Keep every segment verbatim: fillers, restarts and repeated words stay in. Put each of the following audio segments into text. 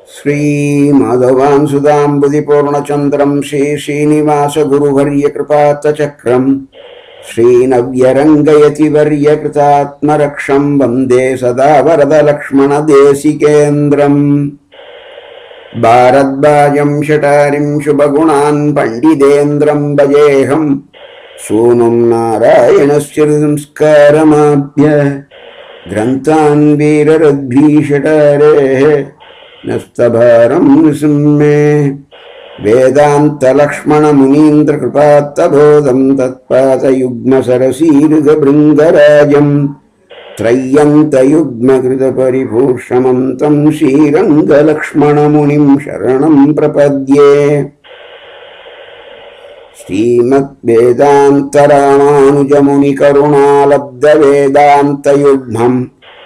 श्रीमाधवांसुदाम्बुदि पूर्णचन्द्रं श्री श्रीनिवास गुरुवर्य कृपात्तचक्रं श्रीनव्यरङ्गयतिवर्य कृतात्मरक्षं वन्दे सदा वरदलक्ष्मणदेशिकेन्द्रम् भारद्वाजं शठारिं शुभगुणान् पण्डितेन्द्रं भजेऽहं सूनुं नारायणस्य संस्कारमाभ्य ग्रन्थान् वीररद्भीषटारेः नस्तभारं निसिम्मे वेदान्तलक्ष्मणमुनीन्द्रकृपात्तबोधं तत्पादयुग्मसरसीरुगभृङ्गराजं त्रय्यन्तयुग्मकृतपरिभूषणं तं श्रीरङ्गलक्ष्मणमुनिं शरणं प्रपद्ये। श्रीमद्वेदान्तरामानुजमुनिकरुणालब्धवेदान्तयुग्मं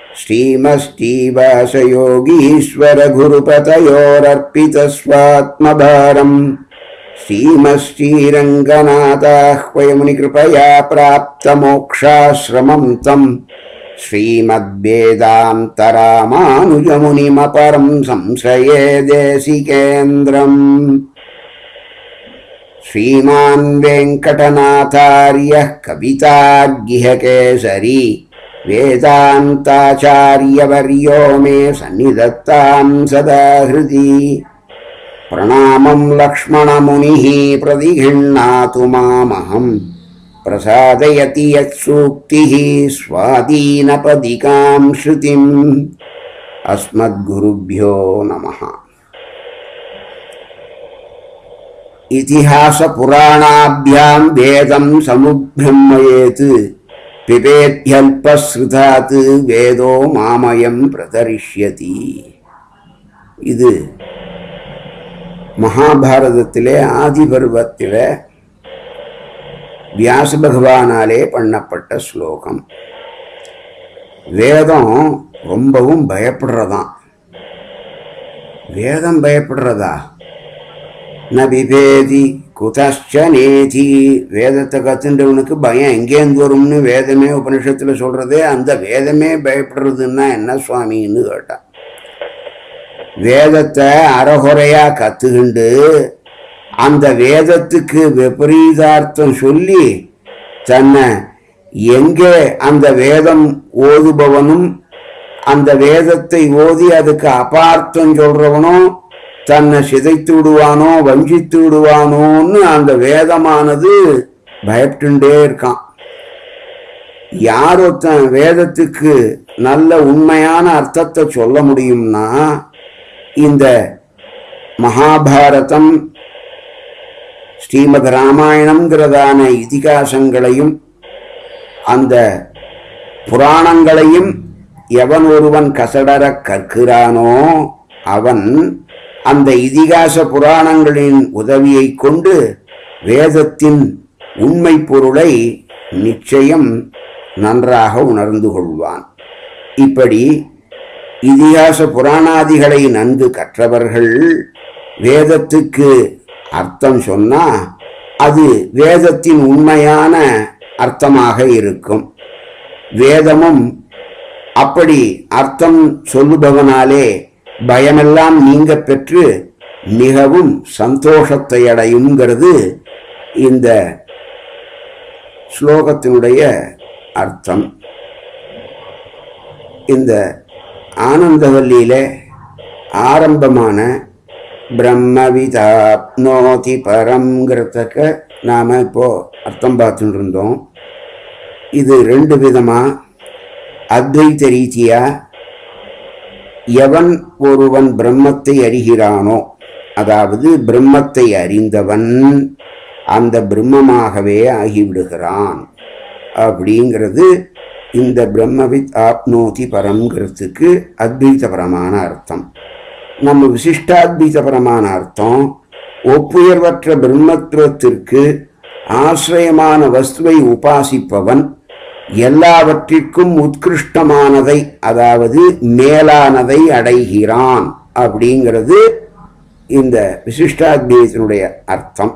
श्रीमश्रीवासयोगीश्वरगुरुपतयोरर्पितस्वात्मभारं श्रीमश्रीरङ्गनाथाह्वयमुनिकृपया प्राप्तमोक्षाश्रमं तं श्रीमद्वेदान्तरामानुजमुनिमपरं संश्रये देशिकेन्द्रम्। श्रीमान् वेङ्कटनाथार्यः कवितार्गिहकेसरी वेदान्ताचार्यवर्यो मे सन्निधत्तां सदा हृदि। प्रणामं लक्ष्मणमुनिः प्रतिगृह्णातु मामहं प्रसादयति यत्सूक्तिः स्वादीनपदिकां श्रुतिम्। अस्मद्गुरुभ्यो नमः। इतिहास पुराणाभ्यां वेदं समुब्रह्मयेत् पिबेद्यल्पश्रुतात् वेदो मामयं प्रदर्श्यति। இது மகாபாரதத்திலே ஆதி பர்வத்திலே வியாச பகவானாலே பண்ணப்பட்ட ஸ்லோகம். வேதம் ரொம்பவும் பயப்படுறதாம். வேதம் பயப்படுறதா? ந பிபேதி குதச்சனேதி. வேதத்தை கத்துன்றவனுக்கு பயம் எங்கேருந்து வரும்னு வேதமே உபனிஷத்துல சொல்றதே. அந்த வேதமே பயப்படுறதுன்னா என்ன சுவாமின்னு கேட்டான். வேதத்தை அறகுறையா கத்துக்கிண்டு அந்த வேதத்துக்கு விபரீதார்த்தம் சொல்லி தன்னை எங்கே அந்த வேதம் ஓதுபவனும் அந்த வேதத்தை ஓதி அதுக்கு அபார்த்தம் சொல்றவனும் தன்னை சிதைத்து விடுவானோ வஞ்சித்து விடுவானோன்னு அந்த வேதமானது பயப்பட்டுண்டே இருக்கான். யாரொருத்தன் வேதத்துக்கு நல்ல உண்மையான அர்த்தத்தை சொல்ல முடியும்னா இந்த மகாபாரதம் ஸ்ரீமத் ராமாயணம்ங்கிறதான இதிகாசங்களையும் அந்த புராணங்களையும் எவன் ஒருவன் கசடர கற்கிறானோ அவன் அந்த இதிகாச புராணங்களின் உதவியை கொண்டு வேதத்தின் உண்மை பொருளை நிச்சயம் நன்றாக உணர்ந்து கொள்வான். இப்படி இதிகாச புராணாதிகளை நன்கு கற்றவர்கள் வேதத்துக்கு அர்த்தம் சொன்னா அது வேதத்தின் உண்மையான அர்த்தமாக இருக்கும். வேதமும் அப்படி அர்த்தம் சொல்லுபவனாலே பயமெல்லாம் நீங்க பெற்று மிகவும் சந்தோஷத்தை அடையுங்கிறது இந்த ஸ்லோகத்தினுடைய அர்த்தம். இந்த ஆனந்தவல்லியில ஆரம்பமான பிரம்மவிதாப்னோதி பரம்ங்கிறதுக்கு நாம இப்போ அர்த்தம் பார்த்துட்டு இருந்தோம். இது ரெண்டு விதமா அத்வைத ரீதியா எவன் ஒருவன் பிரம்மத்தை அறிகிறானோ, அதாவது பிரம்மத்தை அறிந்தவன் அந்த பிரம்மமாகவே ஆகிவிடுகிறான் அப்படிங்கிறது இந்த பிரம்மவித் ஆப்னோதி பரம்ங்கிறதுக்கு அத்வைதபரமான அர்த்தம். நம்ம விசிஷ்டாத்வைதபரமான அர்த்தம் ஒப்புயர்வற்ற பிரம்மத்துவத்திற்கு ஆசிரியமான வஸ்துவை உபாசிப்பவன் எல்லாவற்றிற்கும் உத்கிருஷ்டமானதை அதாவது மேலானதை அடைகிறான் அப்படிங்கிறது இந்த விசிஷ்டாத்வைதத்தினுடைய அர்த்தம்.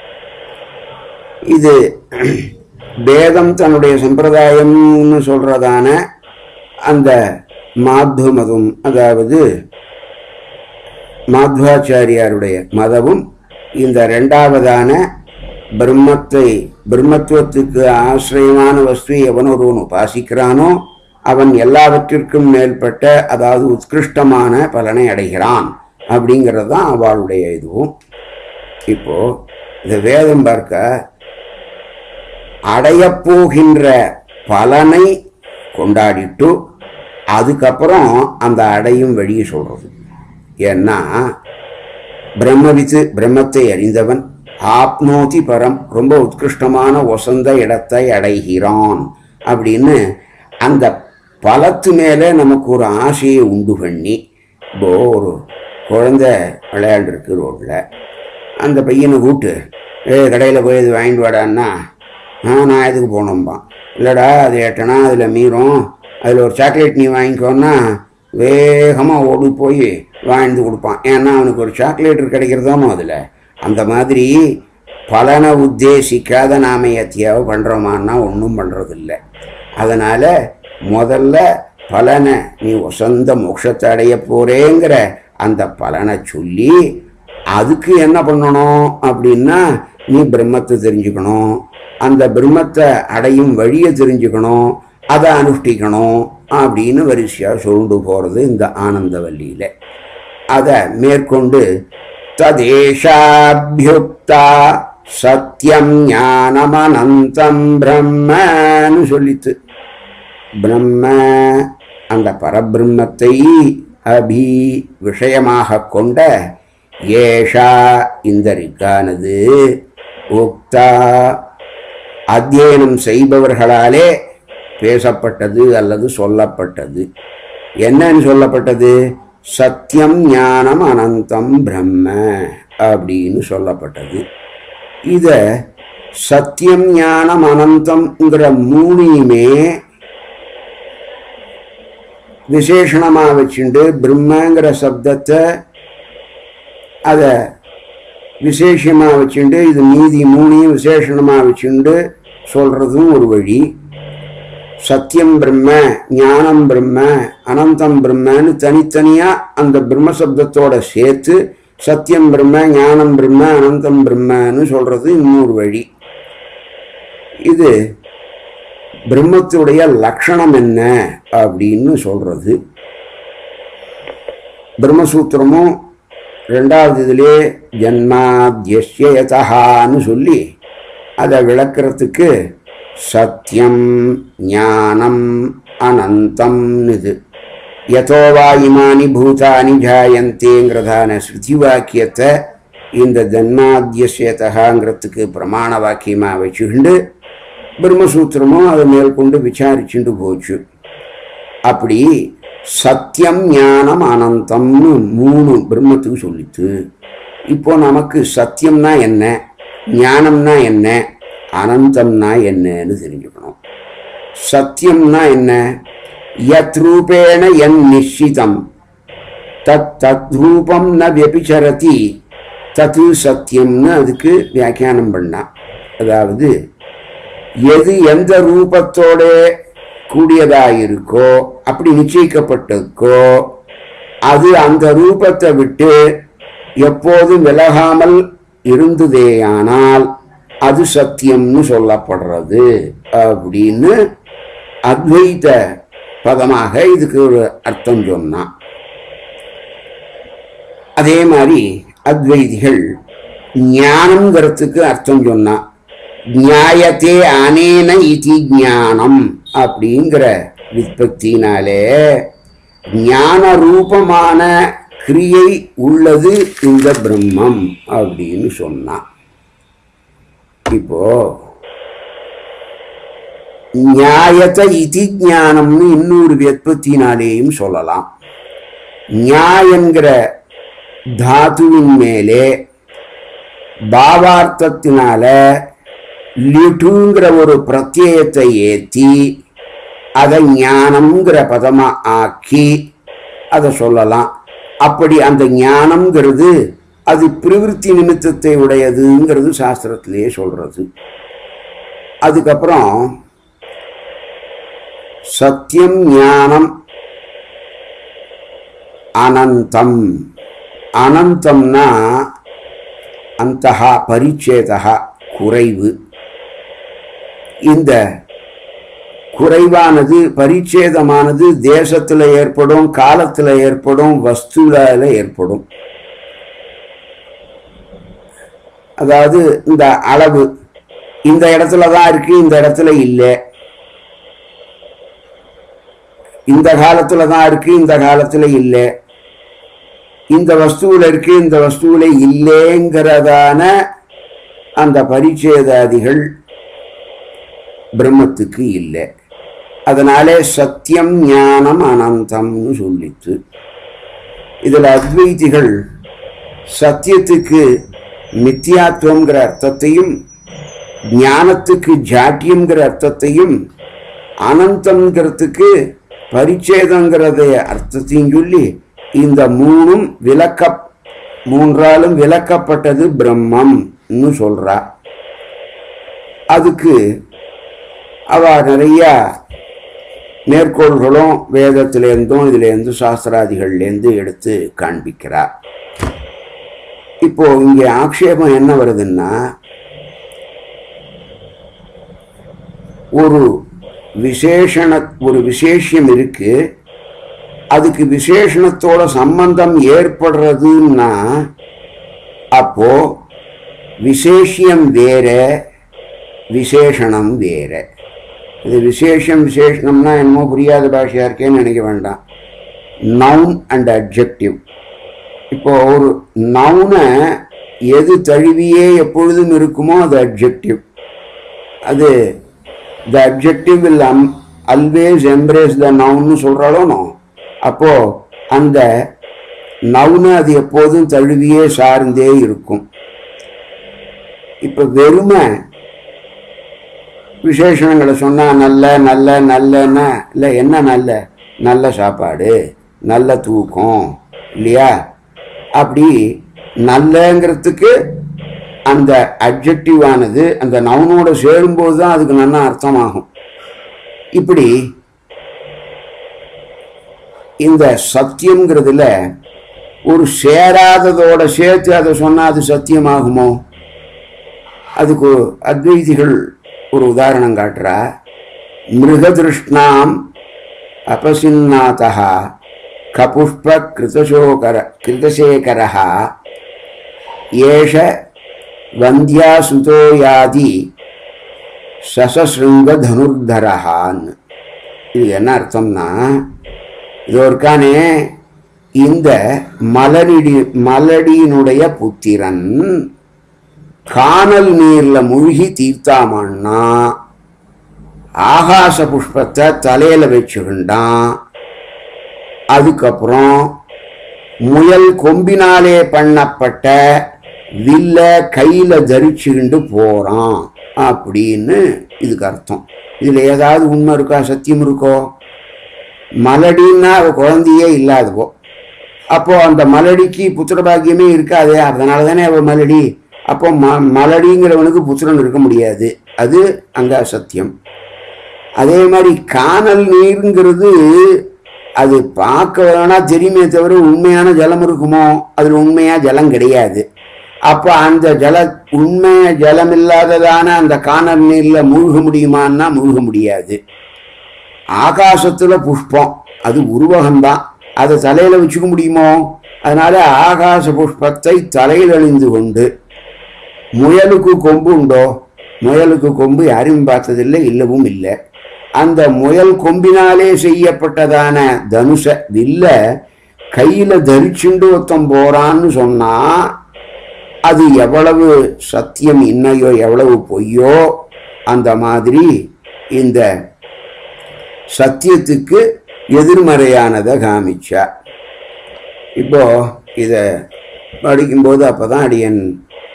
இது வேதம் தன்னுடைய சம்பிரதாயம்னு சொல்றதான அந்த மாத்வ மதம், அதாவது மாத்வாச்சாரியாருடைய மதமும் இந்த ரெண்டாவதான பிரம்மத்தை பிரம்மத்துவத்துக்கு ஆசிரியமான வஸ்துவை எவனொருவன் உபாசிக்கிறானோ அவன் எல்லாவற்றிற்கும் மேற்பட்ட அதாவது உத்கிருஷ்டமான பலனை அடைகிறான் அப்படிங்கிறது தான் அவளுடைய இதுவும். இப்போ இந்த வேதம் பார்க்க அடையப்போகின்ற பலனை கொண்டாடிட்டு அதுக்கப்புறம் அந்த அடையும் வழியை சொல்றது. ஏன்னா பிரம்மவித்து பிரம்மத்தை அறிந்தவன் ஆப்னோதி பரம் ரொம்ப உத்கிருஷ்டமான வசந்த இடத்தை அடைகிறான் அப்படின்னு அந்த பலத்து மேலே நமக்கு ஒரு ஆசையை உண்டு பண்ணி, இப்போ ஒரு குழந்தை விளையாண்டுருக்கு ரோட்டில், அந்த பையனை கூப்பிட்டு ஏ கடையில் போய் இது வாங்கிட்டு வாடான்னா நான் எதுக்கு போனோம்பான். இல்லைடா அது ஏட்டனா அதில் மீறும், அதில் ஒரு சாக்லேட் நீ வாங்கிக்கோன்னா வேகமாக ஓடி போய் வாங்கிட்டு கொடுப்பான். ஏன்னா அவனுக்கு ஒரு சாக்லேட் கிடைக்கிறதாமோ அதில். அந்த மாதிரி பலனை உத்தேசிக்காத நாம் எத்தியாவை பண்ணுறோமான்னா ஒன்றும் பண்ணுறதில்லை. அதனால் முதல்ல பலனை நீ வசந்த மோட்சத்தை அடைய போகிறேங்கிற அந்த பலனை சொல்லி அதுக்கு என்ன பண்ணணும் அப்படின்னா நீ பிரம்மத்தை தெரிஞ்சுக்கணும், அந்த பிரம்மத்தை அடையும் வழியை தெரிஞ்சுக்கணும், அதை அனுஷ்டிக்கணும் அப்படின்னு வரிசையாக சொல்லிட்டு போகிறது இந்த ஆனந்தவல்லியில். அதை மேற்கொண்டு ததேஷாபியுக்தா சத்தியம் ஞானமனந்தம் பிரம்மன்னு சொல்லித்து. பிரம்ம அந்த பரபிரம்மத்தை அபி விஷயமாக கொண்ட ஏஷா இந்த ரிக்கானது உக்தா அத்தியனம் செய்பவர்களாலே பேசப்பட்டது அல்லது சொல்லப்பட்டது. என்னன்னு சொல்லப்பட்டது? சத்தியம் ஞானம் அனந்தம் பிரம்ம அப்படின்னு சொல்லப்பட்டது. இத சத்தியம் ஞானம் அனந்தம்ங்கிற மூணையுமே விசேஷணமா வச்சுண்டு பிரம்மங்கிற சப்தத்தை அதை விசேஷமா வச்சுண்டு இது மீதி மூணையும் விசேஷணமா வச்சுண்டு சொல்றதும் ஒரு வழி. சத்தியம் பிரம்ம, ஞானம் பிரம்ம, அனந்தம் பிரம்மன்னு தனித்தனியா அந்த பிரம்ம சப்தத்தோட சேர்த்து சத்தியம் பிரம்ம, ஞானம் பிரம்ம, அனந்தம் பிரம்மன்னு சொல்றது இன்னொரு வழி. இது பிரம்மத்துடைய லட்சணம் என்ன அப்படின்னு சொல்றது. பிரம்மசூத்திரமும் ரெண்டாவது இதிலே ஜன்மாத்யஸ்ய யதஹான்னு சொல்லி அதை விளக்கிறதுக்கு சத்தியம் ஞானம் அனந்தம் இது யதோவா இமானி பூதானி ஜாயந்தேங்கிறதான ஸ்ருதி வாக்கியத்தை இந்த ஜன்மாத்யஸ்ய யதஹாங்கிறதுக்கு பிரமாண வாக்கியமாக வச்சுக்கிண்டு பிரம்மசூத்திரமும் அதை மேற்கொண்டு விசாரிச்சுட்டு போச்சு. அப்படி சத்தியம் ஞானம் அனந்தம்னு மூணு பிரம்மத்துக்கு சொல்லித்து. இப்போ நமக்கு சத்தியம்னா என்ன, ஞானம்னா என்ன, அனந்தம்னா என்னன்னு தெரிஞ்சுக்கணும். சத்தியம்னா என்ன? யத் ரூபேண என் நிச்சிதம் தத் தத் ரூபம் ந வியபிச்சரதி தத்து சத்தியம்னு அதுக்கு வியாக்கியானம் பண்ணா. அதாவது எது எந்த ரூபத்தோட கூடியதாயிருக்கோ அப்படி நிச்சயிக்கப்பட்டிருக்கோ அது அந்த ரூபத்தை விட்டு எப்போதும் விலகாமல் இருந்ததேயானால் அது சத்தியம்னு சொல்லப்படுறது அப்படின்னு அத்வைத பதமாக இதுக்கு ஒரு அர்த்தம் சொன்னான். அதே மாதிரி அத்வைதிகள் ஞானம்ங்கிறதுக்கு அர்த்தம் சொன்னான். நியாயத்தே அனேன இதி ஞானம் அப்படிங்கிற விற்பத்தினாலே ஞான ரூபமான கிரியை உள்ளது இந்த பிரம்மம் அப்படின்னு சொன்னான். இப்போ நியாயத்த இதி ஞானம்னு இன்னொரு விற்பத்தினாலேயும் சொல்லலாம். நியாயங்கிற தாத்துவின் மேலே பாவார்த்தத்தினால லிட்டுங்கிற ஒரு பிரத்யயத்தை ஏற்றி அதை ஞானம்ங்கிற பதமா ஆக்கி அதை சொல்லலாம். அப்படி அந்த ஞானம்ங்கிறது அது பிரவிற்த்தி நிமித்தத்தை உடையதுங்கிறது சாஸ்திரத்திலேயே சொல்றது. அதுக்கப்புறம் சத்தியம் ஞானம் அனந்தம் அனந்தம்னா அந்தஹா பரிச்சேதா குறைவு. இந்த குறைவானது பரிச்சேதமானது தேசத்தில் ஏற்படும், காலத்தில் ஏற்படும், வஸ்துல ஏற்படும். அதாவது இந்த அளவு இந்த இடத்துல தான் இருக்கு, இந்த இடத்துல இல்லை, இந்த காலத்துல தான் இருக்கு, இந்த காலத்துல இல்லை, இந்த வஸ்துவில் இருக்கு, இந்த வஸ்துவில் இல்லைங்கிறதான அந்த பரிச்சேதாதிகள் பிரம்மத்துக்கு இல்லை. அதனாலே சத்தியம் ஞானம் அனந்தம்னு சொல்லித்து. இதில் அத்வைதிகள் சத்தியத்துக்கு மித்தியாத்துவங்கிற அர்த்தத்தையும் ஞானத்துக்கு ஜாட்டியம்ங்கிற அர்த்தத்தையும் அனந்தம்ங்கிறதுக்கு பரிச்சேதங்கிறத அர்த்தத்தையும் சொல்லி இந்த மூணும் விளக்க மூன்றாலும் விளக்கப்பட்டது பிரம்மம்னு சொல்றா. அதுக்கு அவ நிறைய மேற்கோள்களும் வேதத்திலேருந்தும் இதுலேருந்து சாஸ்திராதிகள்லேருந்து எடுத்து காண்பிக்கிறார். இப்போ இங்கே ஆக்ஷேபம் என்ன வருதுன்னா, ஒரு விசேஷண ஒரு விசேஷம் இருக்கு, அதுக்கு விசேஷணத்தோட சம்பந்தம் ஏற்படுறதுன்னா அப்போ விசேஷியம் வேற, விசேஷணம் வேற. இது விசேஷம் விசேஷணம்னா என்னமோ புரியாத பாஷையா இருக்கேன்னு நினைக்க வேண்டாம். Noun and adjective. இப்போ ஒரு நவுனை எது தழுவியே எப்பொழுதும் இருக்குமோ அது அட்ஜெக்டிவ். அது the adjective will um always embrace the நவுன்னு சொல்கிறாலும் அப்போ அந்த நவுனை அது எப்போதும் தழுவியே சார்ந்தே இருக்கும். இப்போ வெறுமை விசேஷணங்களை சொன்னால் நல்ல நல்ல நல்லன்னா இல்லை, என்ன நல்ல நல்ல சாப்பாடு, நல்ல தூக்கம் இல்லையா, அப்படி நல்லங்கிறதுக்கு அந்த அட்ஜெக்டிவ் ஆனது அந்த நவுனோட சேரும்போது தான் அதுக்கு நல்லா அர்த்தமாகும். இப்படி இந்த சத்தியம்ங்கிறதுல ஒரு சேராததோட சேர்த்து அதை சொன்னால் அது சத்தியமாகுமோ? அதுக்கு அத்வைதிகள் ஒரு உதாரணம் காட்டுறா. மிருகதிருஷ்ணாம் அபசின்னாதா கபுஷ்ப கிருதசோகர கிருதசேகரஹா ஏஷ வந்தியாசுதோயாதி சசஸ்ருங்க தனுர்தரஹான்னு. இது என்ன அர்த்தம்னா, இது ஒருக்கானே இந்த மலடி மலடியினுடைய புத்திரன் காணல் நீர்ல மூழ்கி தீர்த்தாமன்னா ஆகாச புஷ்பத்தை தலையில வச்சுக்கிண்டான். அதுக்கப்புறம் முயல் கொம்பினாலே பண்ணப்பட்ட வில்ல கையில தரிச்சுக்கிண்டு போறான் அப்படின்னு இதுக்கு அர்த்தம். இதுல ஏதாவது உண்மை இருக்கா, சத்தியம் இருக்கோ? மலடின்னா அவ குழந்தையே இல்லாதவோ, அப்போ அந்த மலடிக்கு புத்திர பாக்கியமே இருக்காது. அதனால தானே அவ மலடி. அப்போ ம மலடிங்கிறவனுக்கு புத்திரன் இருக்க முடியாது. அது அங்க சத்தியம். அதே மாதிரி காணல் நீருங்கிறது அது பார்க்க வேணா தெரியுமே தவிர உண்மையான ஜலம் இருக்குமோ? அதில் உண்மையா ஜலம் கிடையாது. அப்போ அந்த ஜல உண்மைய ஜலம் இல்லாததான அந்த காணல் நீர்ல மூழ்க முடியுமான்னா மூழ்க முடியாது. ஆகாசத்துல புஷ்பம் அது உருவகம்தான், அதை தலையில வச்சுக்க முடியுமோ? அதனால ஆகாச புஷ்பத்தை தலையில் அணிந்து கொண்டு, முயலுக்கு கொம்பு உண்டோ? முயலுக்கு கொம்பு யாரையும் பார்த்ததில்லை, இல்லவும் இல்லை. அந்த முயல் கொம்பினாலே செய்யப்பட்டதான தனுஷ வில்ல கையில தரிச்சுண்டு ஒருத்தம் போறான்னு சொன்னா அது எவ்வளவு சத்தியம் இன்னையோ எவ்வளவு பொய்யோ அந்த மாதிரி இந்த சத்தியத்துக்கு எதிர்மறையானதை காமிச்சா. இப்போ இதை படிக்கும்போது அப்போதான் அடியன்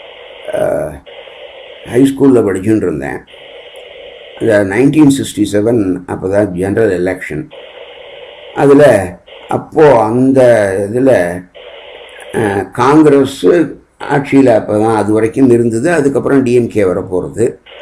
ஹைஸ்கூலில் படிச்சுட்டு இருந்தேன். நைன்டீன் சிக்ஸ்டி செவன் அப்போ தான் ஜென்ரல் எலெக்ஷன். அதில் அப்போது அந்த இதில் காங்கிரஸ் ஆட்சியில் அப்போ தான் அது வரைக்கும் இருந்தது. அதுக்கப்புறம் டிஎம்கே வர போகிறது.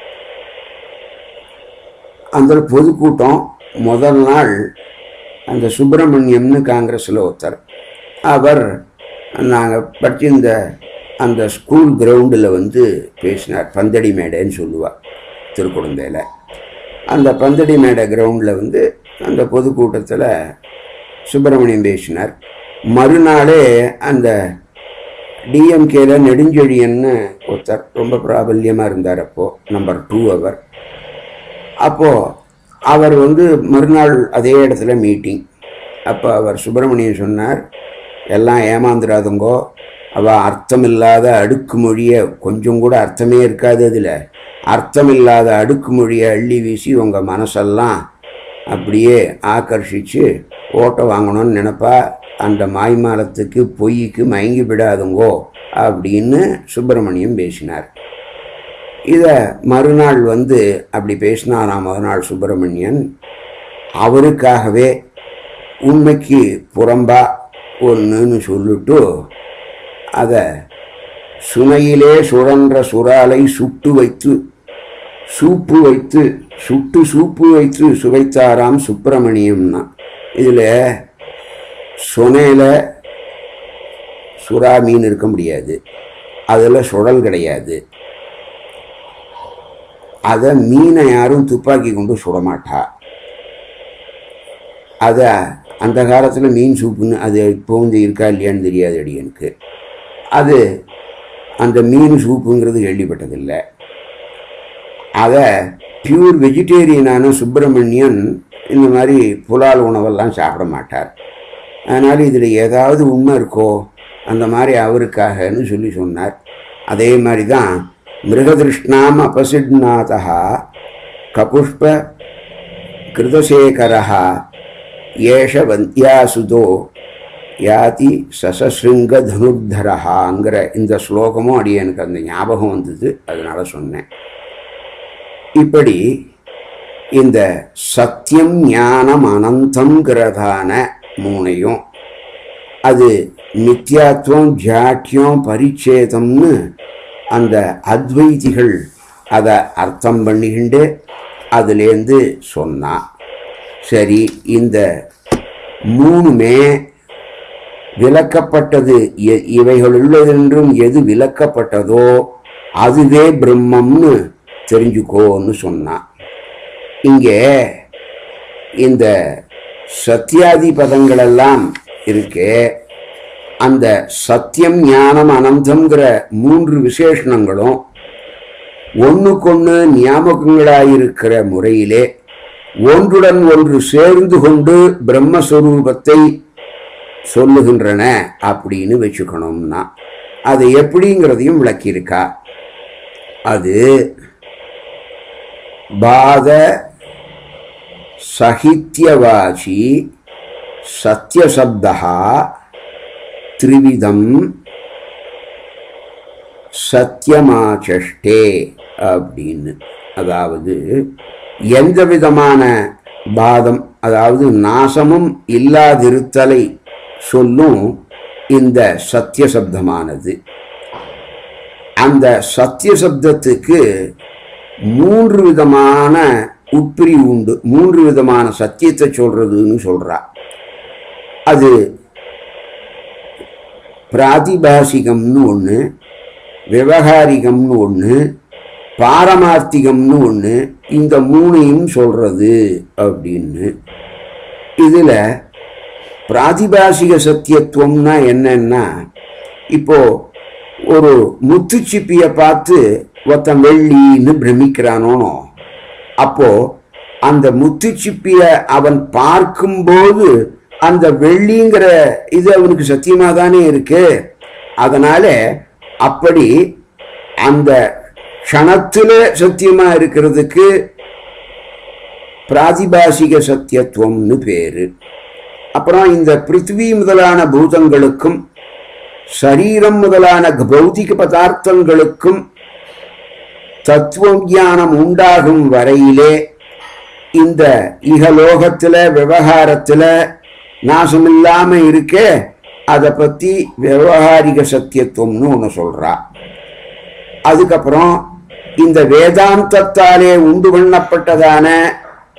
அந்த பொதுக்கூட்டம் முதல் நாள் அந்த சுப்பிரமணியம்னு காங்கிரஸில் ஒருத்தர், அவர் நாங்கள் படிச்சிருந்த அந்த ஸ்கூல் கிரவுண்டில் வந்து பேசினார். பந்தடி மேடைன்னு சொல்லுவாள் திருக்குழந்தையில். அந்த பந்தடி மேடை கிரவுண்டில் வந்து அந்த பொதுக்கூட்டத்தில் சுப்பிரமணியம் பேசினார். மறுநாளே அந்த டிஎம்கேல நெடுஞ்செழியன்னு ஒருத்தர் ரொம்ப பிராபல்யமாக இருந்தார். அப்போது நம்பர் டூ அவர். அப்போது அவர் வந்து மறுநாள் அதே இடத்துல மீட்டிங். அப்போ அவர் சுப்பிரமணியம் சொன்னார், எல்லாம் ஏமாந்துடாதுங்கோ, அவள் அர்த்தமில்லாத அடுக்குமொழியை, கொஞ்சம் கூட அர்த்தமே இருக்காது அதில், அர்த்தமில்லாத அடுக்குமொழியை அள்ளி வீசி உங்கள் மனசெல்லாம் அப்படியே ஆக்கர்ஷித்து ஓட்டை வாங்கணும்னு நினைப்பா. அந்த மாய்மாலத்துக்கு பொய்க்கு மயங்கி விடாதுங்கோ அப்படின்னு சுப்பிரமணியம் பேசினார். இதை மறுநாள் வந்து அப்படி பேசினாராம் மறுநாள் சுப்பிரமணியன். அவருக்காகவே உண்மைக்கு புறம்பா ஒன்றுன்னு சொல்லிட்டு அதை சுனையிலே சுழன்ற சுறாலை சுட்டு வைத்து சூப்பு வைத்து சுட்டு சூப்பு வைத்து சுவைத்தாராம் சுப்பிரமணியம்னா. இதில் சுனையில் சுறா மீன் இருக்க முடியாது, அதில் சுழல் கிடையாது. அதை மீனை யாரும் துப்பாக்கி கொண்டு சுடமாட்டா. அதை அந்த காலத்தில் மீன் சூப்புன்னு அது இப்போ வந்து இருக்கா இல்லையான்னு தெரியாது அடி எனக்கு. அது அந்த மீன் சூப்புங்கிறது கேள்விப்பட்டதில்லை. அதை பியூர் வெஜிடேரியனான சுப்பிரமணியன் இந்த மாதிரி புலால் உணவெல்லாம் சாப்பிட மாட்டார். அதனால் இதில் ஏதாவது உண்மை இருக்கோ அந்த மாதிரி அவருக்காகன்னு சொல்லி சொன்னார். அதே மாதிரி தான் மிருகதிருஷ்ணாம் அபசிட்நாதா கபுஷ்ப கிருதசேகரா ஏஷ வந்தியாசுதோ யாதி சசஸ்ருங்க தனுர்தரஹாங்கிற இந்த ஸ்லோகமும் அடி எனக்கு அந்த ஞாபகம் வந்தது, அதனால சொன்னேன். இப்படி இந்த சத்தியம் ஞானம் அனந்தம்ங்கிறதான மூணையும், அது நித்யாத்வம் ஜாட்யம் பரிச்சேதம்னு அந்த அத்வைதிகள் அதை அர்த்தம் பண்ணிக்கிண்டு அதுலேருந்து சொன்னா. சரி, இந்த மூணுமே விலக்கப்பட்டது, இவைகள் உள்ளதென்றும் எது விலக்கப்பட்டதோ அதுவே பிரம்மம்னு தெரிஞ்சுக்கோன்னு சொன்னான். இங்கே இந்த சத்தியாதி பதங்களெல்லாம் இருக்கே, அந்த சத்தியம் ஞானம் அனந்தம்ங்கிற மூன்று விசேஷணங்களும் ஒன்றுக்கொன்று ஞாபகங்களாயிருக்கிற முறையிலே ஒன்றுடன் ஒன்று சேர்ந்து கொண்டு பிரம்மஸ்வரூபத்தை சொல்லுகின்றன அப்படின்னு வச்சுக்கணும்னா அது எப்படிங்கிறதையும் விளக்கியிருக்கா. அது பாத சஹித்யவாசி சத்யசப்தா த்ரிவிதம் சத்தியமாச்சஷ்டே அப்படின்னு. அதாவது எந்த விதமான பாதம், அதாவது நாசமும் இல்லாதிருத்தலை சொல்லும் இந்த சத்திய சப்தமானது. அந்த சத்திய சப்தத்துக்கு மூன்று விதமான உட்பிரிவு உண்டு. மூன்று விதமான சத்தியத்தை சொல்றதுன்னு சொல்றா. அது பிராதிபாசிகம்னு ஒன்று, விவகாரிகம்னு ஒன்று, பாரமார்த்திகம்னு ஒன்று. இந்த மூணையும் சொல்றது அப்படின்னு. இதுல பிராதிபாசிக சத்தியத்துவம்னா என்னன்னா, இப்போ ஒரு முத்துச்சிப்பியை பார்த்து ஒருத்தன் வெள்ளின்னு பிரமிக்கிறானோ, அப்போ அந்த முத்துச்சிப்பிய அவன் பார்க்கும்போது அந்த வெள்ளிங்கிற இது அவனுக்கு சத்தியமா தானே இருக்கு. அதனால அப்படி அந்த க்ஷணத்துல சத்தியமா இருக்கிறதுக்கு பிராதிபாசிக சத்தியத்துவம்னு பேரு. அப்புறம் இந்த பிருத்திவி முதலான பூதங்களுக்கும் சரீரம் முதலான பௌதிக பதார்த்தங்களுக்கும் தத்துவ ஞானம் உண்டாகும் வரையிலே இந்த இகலோகத்துல விவகாரத்துல நாசமில்லாம இருக்க, அதை பத்தி விவகாரிக சத்தியத்துவம்னு ஒன்று சொல்றா. அதுக்கப்புறம் இந்த வேதாந்தத்தாலே உண்டு பண்ணப்பட்டதான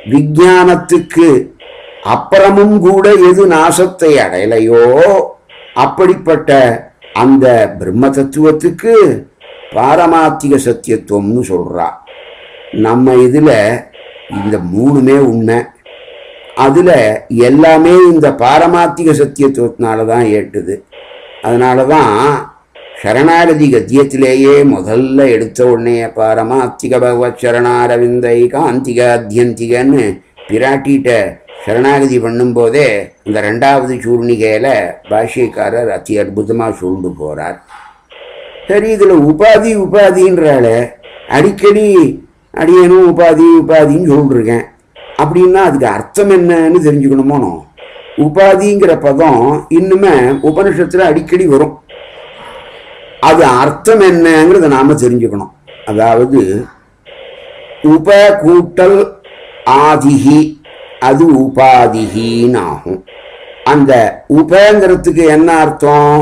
விஞ்ஞானத்துக்கு அப்புறமும் கூட எது நாசத்தை அடையலையோ அப்படிப்பட்ட அந்த பிரம்ம தத்துவத்துக்கு பாரமார்த்திக சத்தியத்துவம்னு சொல்றா. நம்ம இதுல இந்த மூணுமே உண்மை, அதுல எல்லாமே இந்த பாரமார்த்திக சத்தியத்துவத்தினாலதான் ஏட்டுது. அதனாலதான் சரணாகதி கத்தியத்திலேயே முதல்ல எடுத்த உடனே பாரமார்த்திக பகவத் சரணாரவிந்தை காந்திக அத்தியந்திகன்னு பிராட்டிட்ட சரணாகதி பண்ணும்போதே இந்த ரெண்டாவது சூர்ணிகையில பாஷ்யக்காரர் அதி அற்புதமா சொல்லிட்டு போறார். சரி, இதுல உபாதி உபாதின்றால அடிக்கடி அடியனும் உபாதி உபாதின்னு சொல்லிருக்கேன். அப்படின்னா அதுக்கு அர்த்தம் என்னன்னு தெரிஞ்சுக்கணுமோ? உபாதிங்கிற பதம் இன்னுமே உபனிஷத்துல அடிக்கடி வரும். அது அர்த்தம் என்னங்கிறத நாம தெரிஞ்சுக்கணும். அதாவது உப கூட்டல் ஆதிகி, அது உபாதிகின்னு ஆகும். அந்த உபங்கிறதுக்கு என்ன அர்த்தம்?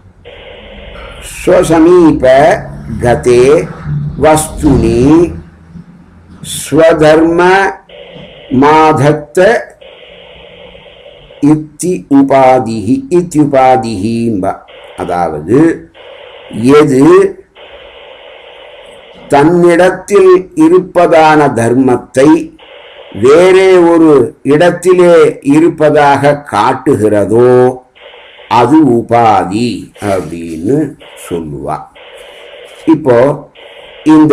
ஸ்வசமீப கதே வஸ்துனி ஸ்வதர்ம மாதத்த இத்தி உபாதிஹி இத்யுபாதிஹிம்ப. அதாவது எது தன்னிடத்தில் இருப்பதான தர்மத்தை வேறே ஒரு இடத்திலே இருப்பதாக காட்டுகிறதோ அது உபாதி அப்படின்னு சொல்லுவா. இப்போ இந்த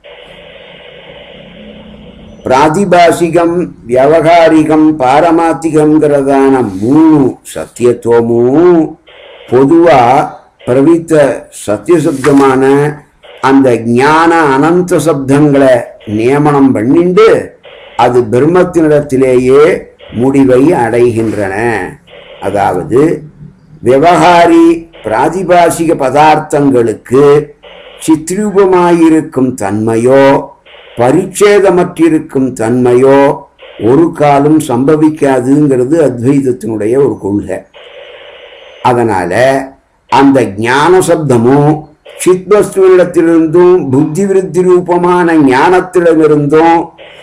பிராதிபாசிகம், வியவகாரிகம், பாரமார்த்திகம்ங்கிறதான மூணு சத்தியத்துவமும் பொதுவா பிரவித்த சத்தியசப்தமான அந்த ஞான அனந்த சப்தங்களை நியமனம் பண்ணிண்டு அது பிரம்மத்தினிடத்திலேயே முடிவை அடைகின்றன. அதாவது விவகாரி பிராதிபாசிக பதார்த்தங்களுக்கு சித்ரூபமாயிருக்கும் தன்மையோ பரிச்சேதமற்றிருக்கும் தன்மையோ ஒரு காலம் சம்பவிக்காதுங்கிறது அத்வைதத்தினுடைய ஒரு கொள்கை. அதனால அந்த ஞான சப்தமும் சித்வஸ்துவிடத்திலிருந்தும் புத்தி விருத்தி ரூபமான ஞானத்திடமிருந்தும்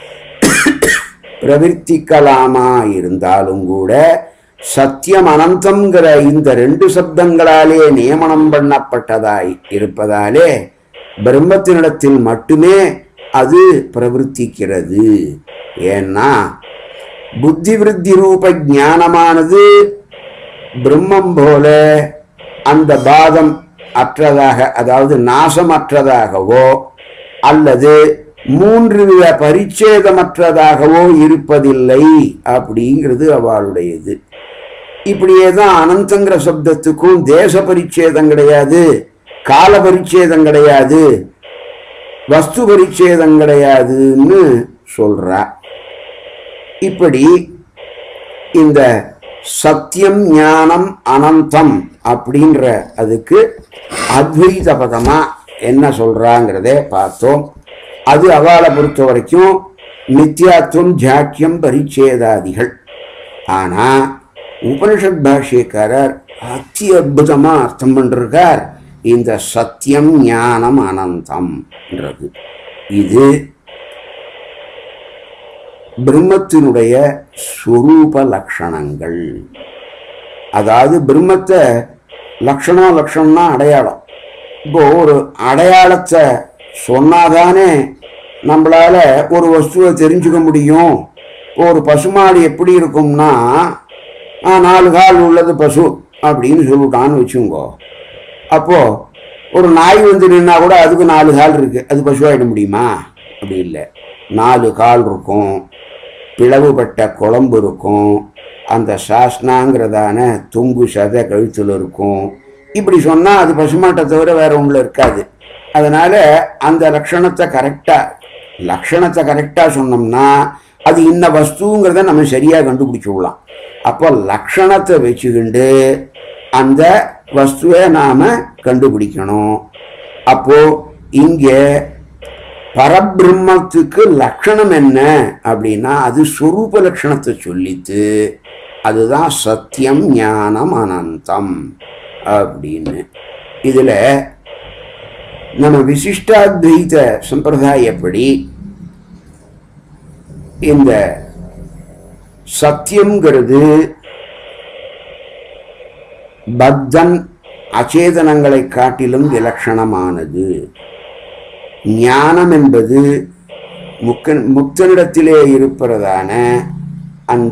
பிரவர்த்திக்கலாமா இருந்தாலும் கூட சத்தியம் அனந்தம்ங்கிற இந்த ரெண்டு சப்தங்களாலே நியமனம் பண்ணப்பட்டதாய் இருப்பதாலே பிரம்மத்தினிடத்தில் மட்டுமே அது பிரவர்த்திக்கிறது. ஏன்னா புத்தி விருத்தி ரூப ஞானமானது பிரம்மம் போல அந்த பாதம் அற்றதாக, அதாவது நாசமற்றதாகவோ அல்லது மூன்று வித பரிச்சேதமற்றதாகவோ இருப்பதில்லை அப்படிங்கிறது அவளுடையது. இப்படியேதான் அனந்தங்கிற சப்தத்துக்கும் தேச பரிச்சேதம் கிடையாது, கால பரிச்சேதம் கிடையாது, வஸ்து பரிச்சேதம் கிடையாதுன்னு சொல்றா. இப்படி இந்த சத்தியம் ஞானம் அனந்தம் அப்படின்ற அதுக்கு அத்வைத பதமா என்ன சொல்றாங்கிறதே பார்த்தோம். அது அவளை பொறுத்த வரைக்கும் நித்யாத்துவம், ஜாக்கியம், பரிச்சேதாதிகள். ஆனா உபனிஷத் பாஷ்யக்காரர் அதி அற்புதமா அர்த்தம் பண்றார். இந்த சத்தியம் ஞானம் அனந்தம்ன்றது இது பிரம்மத்தினுடைய ஸ்வரூப லட்சணங்கள். அதாவது பிரம்மத்தை லட்சணம் லட்சணம்னா அடையாளம். இப்போ ஒரு அடையாளத்தை சொன்னாதானே நம்மளால ஒரு வஸ்துவை தெரிஞ்சுக்க முடியும். ஒரு பசுமாடு எப்படி இருக்கும்னா நாலு கால் உள்ளது பசு அப்படின்னு சொல்லிட்டான்னு வச்சுங்கோ. அப்போ ஒரு நாய் வந்து நின்னா கூட அதுக்கு நாலு கால் இருக்கு, அது பசுவாயிட முடியுமா? அப்படி இல்லை. நாலு கால் இருக்கும், பிளவுபட்ட குழம்பு இருக்கும், அந்த சாஸ்னாங்கிறதான தொங்கு சதை கழுத்தில் இருக்கும். இப்படி சொன்னால் அது பசுமாட்டை தவிர வேற ஒன்றில் இருக்காது. அதனால அந்த லட்சணத்தை கரெக்டாக லட்சணத்தை கரெக்டாக சொன்னோம்னா அது இன்ன வஸ்துங்கிறத நம்ம சரியாக கண்டுபிடிச்சி விடலாம். அப்போ லட்சணத்தை வச்சுக்கிண்டு அந்த வஸ்துவை நாம் கண்டுபிடிக்கணும். அப்போ இங்கே பரபிரம்மத்துக்கு லட்சணம் என்ன அப்படின்னா அது ஸ்வரூப லட்சணத்தை சொல்லித்து அதுதான் சத்தியம் ஞானம் அனந்தம் அப்படின்னு. இதில் நம்ம விசிஷ்டாத்வைத சம்பிரதாயப்படி இந்த சத்தியம்ங்கிறது பத்தன் அச்சேதனங்களை காட்டிலும் விலட்சணமானது. ஞானம் என்பது முக்கன் முக்தனிடத்திலே இருப்பதான அந்த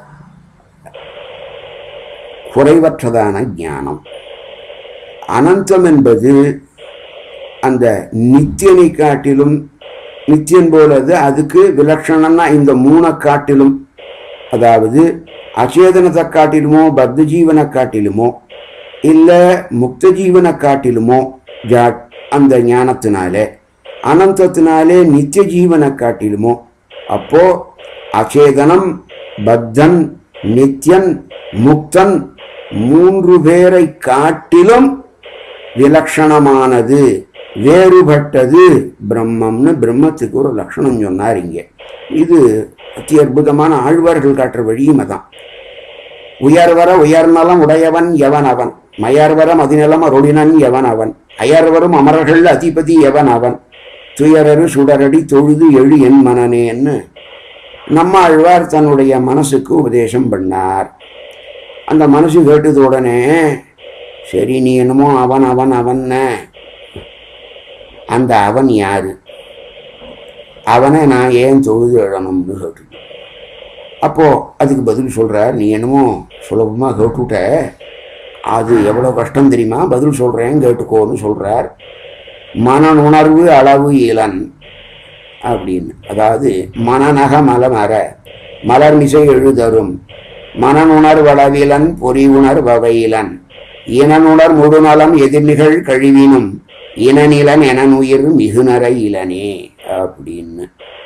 குறைவற்றதான ஞானம். அனந்தம் என்பது அந்த நித்தியனை காட்டிலும் நித்தியன் போலது, அதுக்கு விலட்சணம்னா இந்த மூணை காட்டிலும், அதாவது அச்சேதனத்தை காட்டிலுமோ பத்த ஜீவனை காட்டிலுமோ இல்லை முக்த ஜீவனை காட்டிலுமோ ஜா அந்த ஞானத்தினாலே, அனந்தத்தினாலே நித்திய ஜீவனை காட்டிலுமோ. அப்போ அச்சேதனம், பத்தன், நித்தியன், முக்தன் மூன்று பேரை காட்டிலும் விலட்சணமானது, வேறுபட்டது பிரம்மம்னு பிரம்மத்துக்கு ஒரு லட்சணம் சொன்னார் இங்கே. இது அத்தி அற்புதமான ஆழ்வார்கள் காட்டுற வழியும் அதான். உயர்வர உயர்நலம் உடையவன் எவன் அவன், மயர்வர மதிநலம் அருளினன் எவன் அவன், அயர்வரும் அமரர்கள் அதிபதி எவன் அவன், துயரரு சுடரடி தொழுது எழு என் மனனேன்னு நம்ம ஆழ்வார் தன்னுடைய மனசுக்கு உபதேசம் பண்ணார். அந்த மனசு கேட்டது உடனே, சரி நீ என்னமோ அவன் அவன் அவன், அந்த அவன் யாரு, அவனை நான் ஏன் தொழுது எழணும்னு கேட்டு. அப்போ அதுக்கு பதில் சொல்றார், நீ என்னமோ சுலபமாக கேட்டுட்ட, அது எவ்வளோ கஷ்டம் தெரியுமா, பதில் சொல்றேன் கேட்டுக்கோன்னு சொல்றார். மனநுணர்வு அளவு இளன் அப்படின்னு, அதாவது மனநக மலமர மலர்மிசை எழுதரும் மனநுணர்வளவிலன் பொறி உணர் வகையிலன் இனநுணர் முழுநலம் எதிர்நிகழ் கழிவினும் இனநிலன் எனனுயிர் மிகுநரை இளனே அப்படின்னு.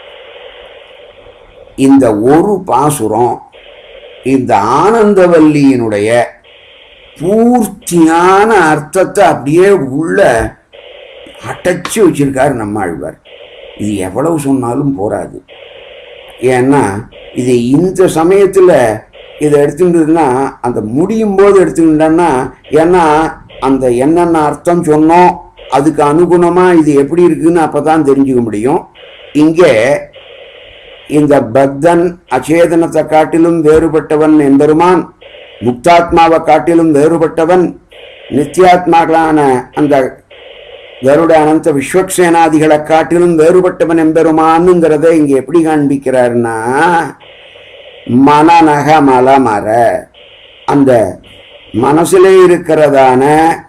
இந்த ஒரு பாசுரம் இந்த ஆனந்தவல்லியினுடைய பூர்த்தியான அர்த்தத்தை அப்படியே உள்ள அடைச்சி வச்சிருக்காரு நம்ம ஆழ்வார். இது எவ்வளவு சொன்னாலும் போராது. ஏன்னா இது இந்த சமயத்தில் இதை எடுத்துக்கிட்டதுன்னா அந்த முடியும் போது எடுத்துக்கிட்டோன்னா, ஏன்னா அந்த என்னென்ன அர்த்தம் சொன்னோம் அதுக்கு அனுகுணமாக இது எப்படி இருக்குன்னு அப்போ தான் தெரிஞ்சுக்க முடியும். இங்கே இந்த பக்தன் அச்சேதனத்தை காட்டிலும் வேறுபட்டவன் எம்பெருமான், முக்தாத்மாவை காட்டிலும் வேறுபட்டவன், நித்தியாத்மாக்களான அந்த கருட அனந்த விஸ்வக்சேனாதிகளை காட்டிலும் வேறுபட்டவன் எம்பெருமானுங்கிறத இங்கே எப்படி காண்பிக்கிறாருன்னா, மனநக மலமர அந்த மனசிலே இருக்கிறதான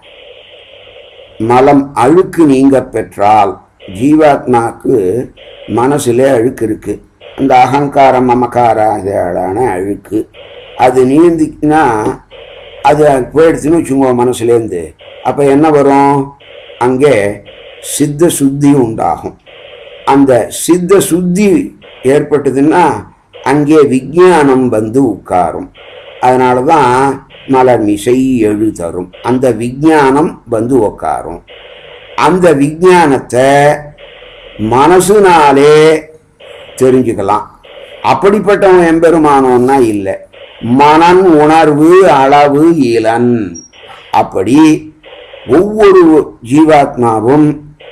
மலம் அழுக்கு நீங்க பெற்றால், ஜீவாத்மாக்கு மனசிலே அழுக்கு இருக்கு, அந்த அகங்காரம் மமக்காரான அழுக்கு, அது நீந்தினா அது போயிடுச்சுன்னு வச்சுக்கோ மனசுலேருந்து. அப்போ என்ன வரும், அங்கே சித்த சுத்தி உண்டாகும். அந்த சித்த சுத்தி ஏற்பட்டதுன்னா அங்கே விஞ்ஞானம் வந்து உட்காரும். அதனால தான் மலர்மிசை எழுதரும், அந்த விஞ்ஞானம் வந்து உட்காரும். அந்த விஞ்ஞானத்தை மனசுனாலே தெரிஞ்சுக்கலாம். அப்படிப்பட்டவன் எம்பெருமானோன்னா இல்லை, மனன் உணர்வு அளவு இளன். அப்படி ஒவ்வொரு ஜீவாத்மாவும்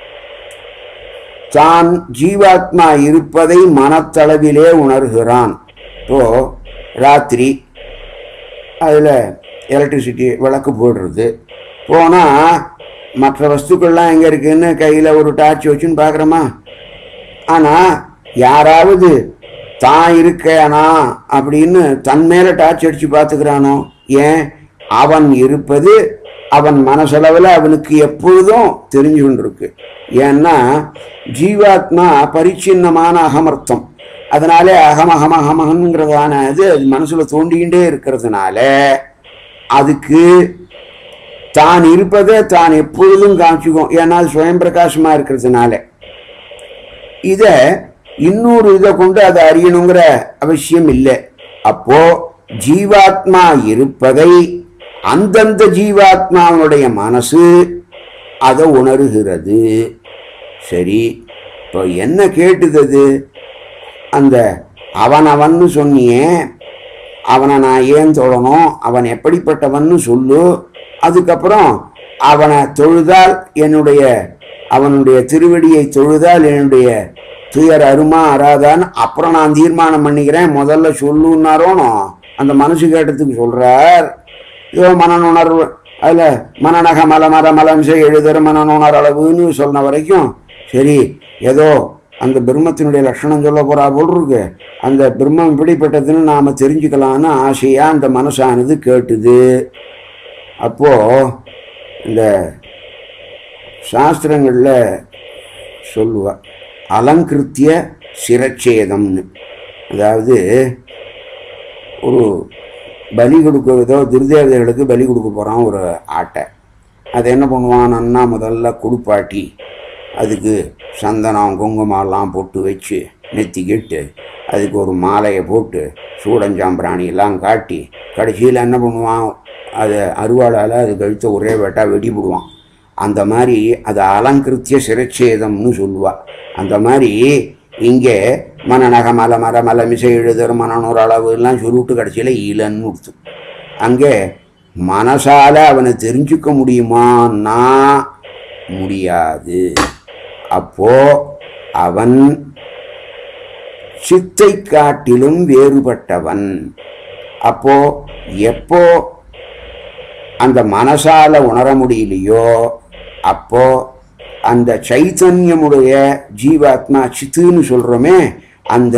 தான் ஜீவாத்மா இருப்பதை மனத்தளவிலே உணர்கிறான். இப்போ ராத்திரி அதில் எலக்ட்ரிசிட்டி விளக்கு போடுறது, போனால் மற்ற வஸ்துக்கள்லாம் எங்கே இருக்குன்னு கையில் ஒரு டார்ச் வச்சுன்னு பார்க்குறோமா. ஆனால் யாராவது தான் இருக்கானா அப்படின்னு தன் மேலே டார்ச் அடித்து பார்த்துக்கிறானோ? ஏன், அவன் இருப்பது அவன் மனசளவில் அவனுக்கு எப்பொழுதும் தெரிஞ்சு கொண்டிருக்கு. ஏன்னா ஜீவாத்மா பரிச்சின்னமான அகமர்த்தம், அதனாலே அகம் அகம் அகமகங்கிறதான இது அது மனசுல தோண்டிக்கிட்டே இருக்கிறதுனால அதுக்கு தான் இருப்பதை தான் எப்பொழுதும் காமிச்சுக்கும். ஏன்னா அது சுயம் பிரகாசமா இருக்கிறதுனால. இத இன்னொரு இதை கொண்டு அதை அறியணுங்கிற அவசியம் இல்லை. அப்போ ஜீவாத்மா இருப்பதை அந்தந்த ஜீவாத்மாவுடைய மனசு அதை உணர்கிறது. சரி, இப்போ என்ன கேட்டுது, அந்த அவன் அவன்னு சொன்னியே, அவனை நான் ஏன் தொழணும், அவன் எப்படிப்பட்டவன்னு சொல்லு, அதுக்கப்புறம் அவனை தொழுதால் என்னுடைய அவனுடைய திருவடியை தொழுதால் என்னுடைய துயர் அருமா அறாதான் அப்புறம் நான் தீர்மானம் பண்ணிக்கிறேன், முதல்ல சொல்லுன்னாரோனோ அந்த மனசு கேட்டதுக்கு சொல்றார். ஏதோ மனநுணர்வு அதில் மனநக மல மர மலம்சை எழுதுற மனநுணர் அளவுன்னு சொன்ன வரைக்கும் சரி, ஏதோ அந்த பிரம்மத்தினுடைய லட்சணம் சொல்ல போகிறா போல் இருக்கு. அந்த பிரம்மம் இப்படிப்பட்டதுன்னு நாம் தெரிஞ்சுக்கலான்னு ஆசையாக அந்த மனசானது கேட்டுது. அப்போது இந்த சாஸ்திரங்களில் சொல்லுவா அலங்கிருத்திய சிரச்சேதம்னு. அதாவது ஒரு பலி கொடுக்குறதோ துர்தேவதைகளுக்கு பலி கொடுக்க போகிறான் ஒரு ஆட்டை. அதை என்ன பண்ணுவான், நன்னா முதல்ல குளிப்பாட்டி அதுக்கு சந்தனம் குங்குமம்லாம் போட்டு வச்சு நெத்திக்கிட்டு அதுக்கு ஒரு மாலையை போட்டு சூடஞ்சாம்பிராணி எல்லாம் காட்டி கடைசியில் என்ன பண்ணுவான், அதை அருவாளால் அது கழுத்த ஒரே வேட்டா வெடிவிடுவான். அந்த மாதிரி அதை அலங்கிருத்திய சிரச்சேதம்னு சொல்லுவாள். அந்த மாதிரி இங்கே மனநக மல மர மல மிசை எழுதுற மனநூறு அளவு எல்லாம் சொல்லிவிட்டு கடைசியில் ஈலன்னு கொடுத்து அங்கே மனசால அவனை தெரிஞ்சுக்க முடியுமான்னா முடியாது. அப்போ அவன் சித்தை காட்டிலும் வேறுபட்டவன். அப்போ எப்போ அந்த மனசால உணர முடியலையோ அப்போ அந்த சைத்தன்யமுடைய ஜீவாத்மா சித்துன்னு சொல்றோமே, அந்த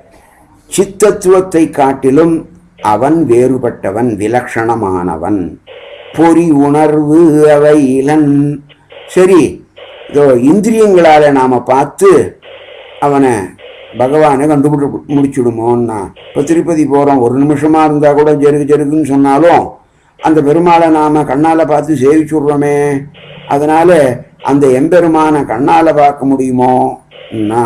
சித்தத்துவத்தை காட்டிலும் அவன் வேறுபட்டவன், விலட்சணமானவன். பொறி உணர்வு அவை இளன். சரி, இதோ இந்திரியங்களால நாம பார்த்து அவனை பகவானை கண்டுபிடி முடிச்சுடுமோன்னா, இப்போ திருப்பதி போகிறோம், ஒரு நிமிஷமாக இருந்தால் கூட ஜெருக்கு ஜெருக்குன்னு சொன்னாலும் அந்த பெருமாளை நாம் கண்ணால் பார்த்து சேவிச்சுடுறோமே. அதனால் அந்த எம்பெருமானை கண்ணால் பார்க்க முடியுமோன்னா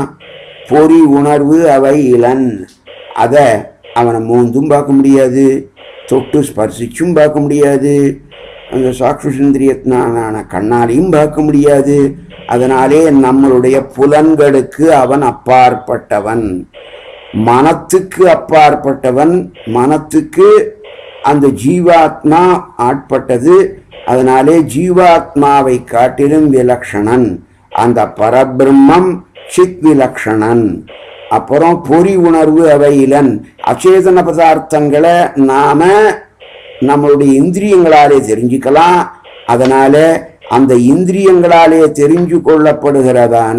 பொறி உணர்வு அவை இளன். அதை அவனை மூந்தும் பார்க்க முடியாது, தொட்டு ஸ்பர்சிச்சும் பார்க்க முடியாது, அந்த சாக்ஷுஷேந்திரியத்தினான கண்ணாலையும் பார்க்க முடியாது. அதனாலே நம்மளுடைய புலன்களுக்கு அவன் அப்பாற்பட்டவன், மனத்துக்கு அப்பாற்பட்டவன். மனத்துக்கு அந்த ஜீவாத்மா ஆட்பட்டது. அதனாலே ஜீவாத்மாவை காட்டிலும் விலக்ஷணன் அந்த பரபிரம்மம், சித் விலக்ஷணன். அப்புறம் பொறி உணர்வு அவையிலன். அச்சேதன பதார்த்தங்களை நாம நம்மளுடைய இந்திரியங்களாலே தெரிஞ்சுக்கலாம். அதனால அந்த இந்திரியங்களாலே தெரிஞ்சு கொள்ளப்படுகிறதான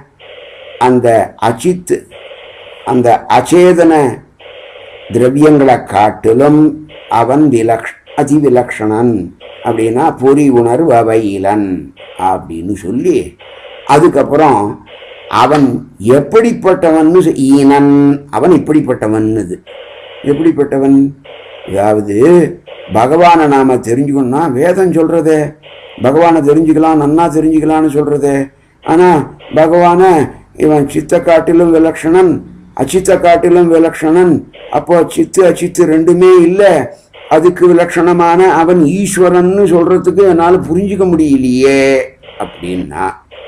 அந்த அச்சித், அந்த அச்சேதன திரவியங்களை காட்டிலும் அவன் விலக்ஷ அதி விலக்ஷணன். அப்படின்னா பொறி உணர்வு அவையிலன் அப்படின்னு சொல்லி அதுக்கப்புறம் அவன் எப்படிப்பட்டவன் ஈனன், அவன் இப்படிப்பட்டவன்னுது. எப்படிப்பட்டவன், அதாவது பகவானை நாம தெரிஞ்சுக்கணும்னா வேதம் சொல்றதே பகவானை தெரிஞ்சுக்கலாம், நன்னா தெரிஞ்சுக்கலான்னு சொல்றதே. ஆனா பகவானை இவன் சித்த காட்டிலும் விலக்ஷணன், அச்சித்த காட்டிலும் விலக்ஷணன். அப்போ சித்து அச்சித்து ரெண்டுமே இல்லை, அதுக்கு விலட்சணமான அவன் ஈஸ்வரன்னு சொல்றதுக்கு என்னால் புரிஞ்சுக்க முடியலையே அப்படின்னா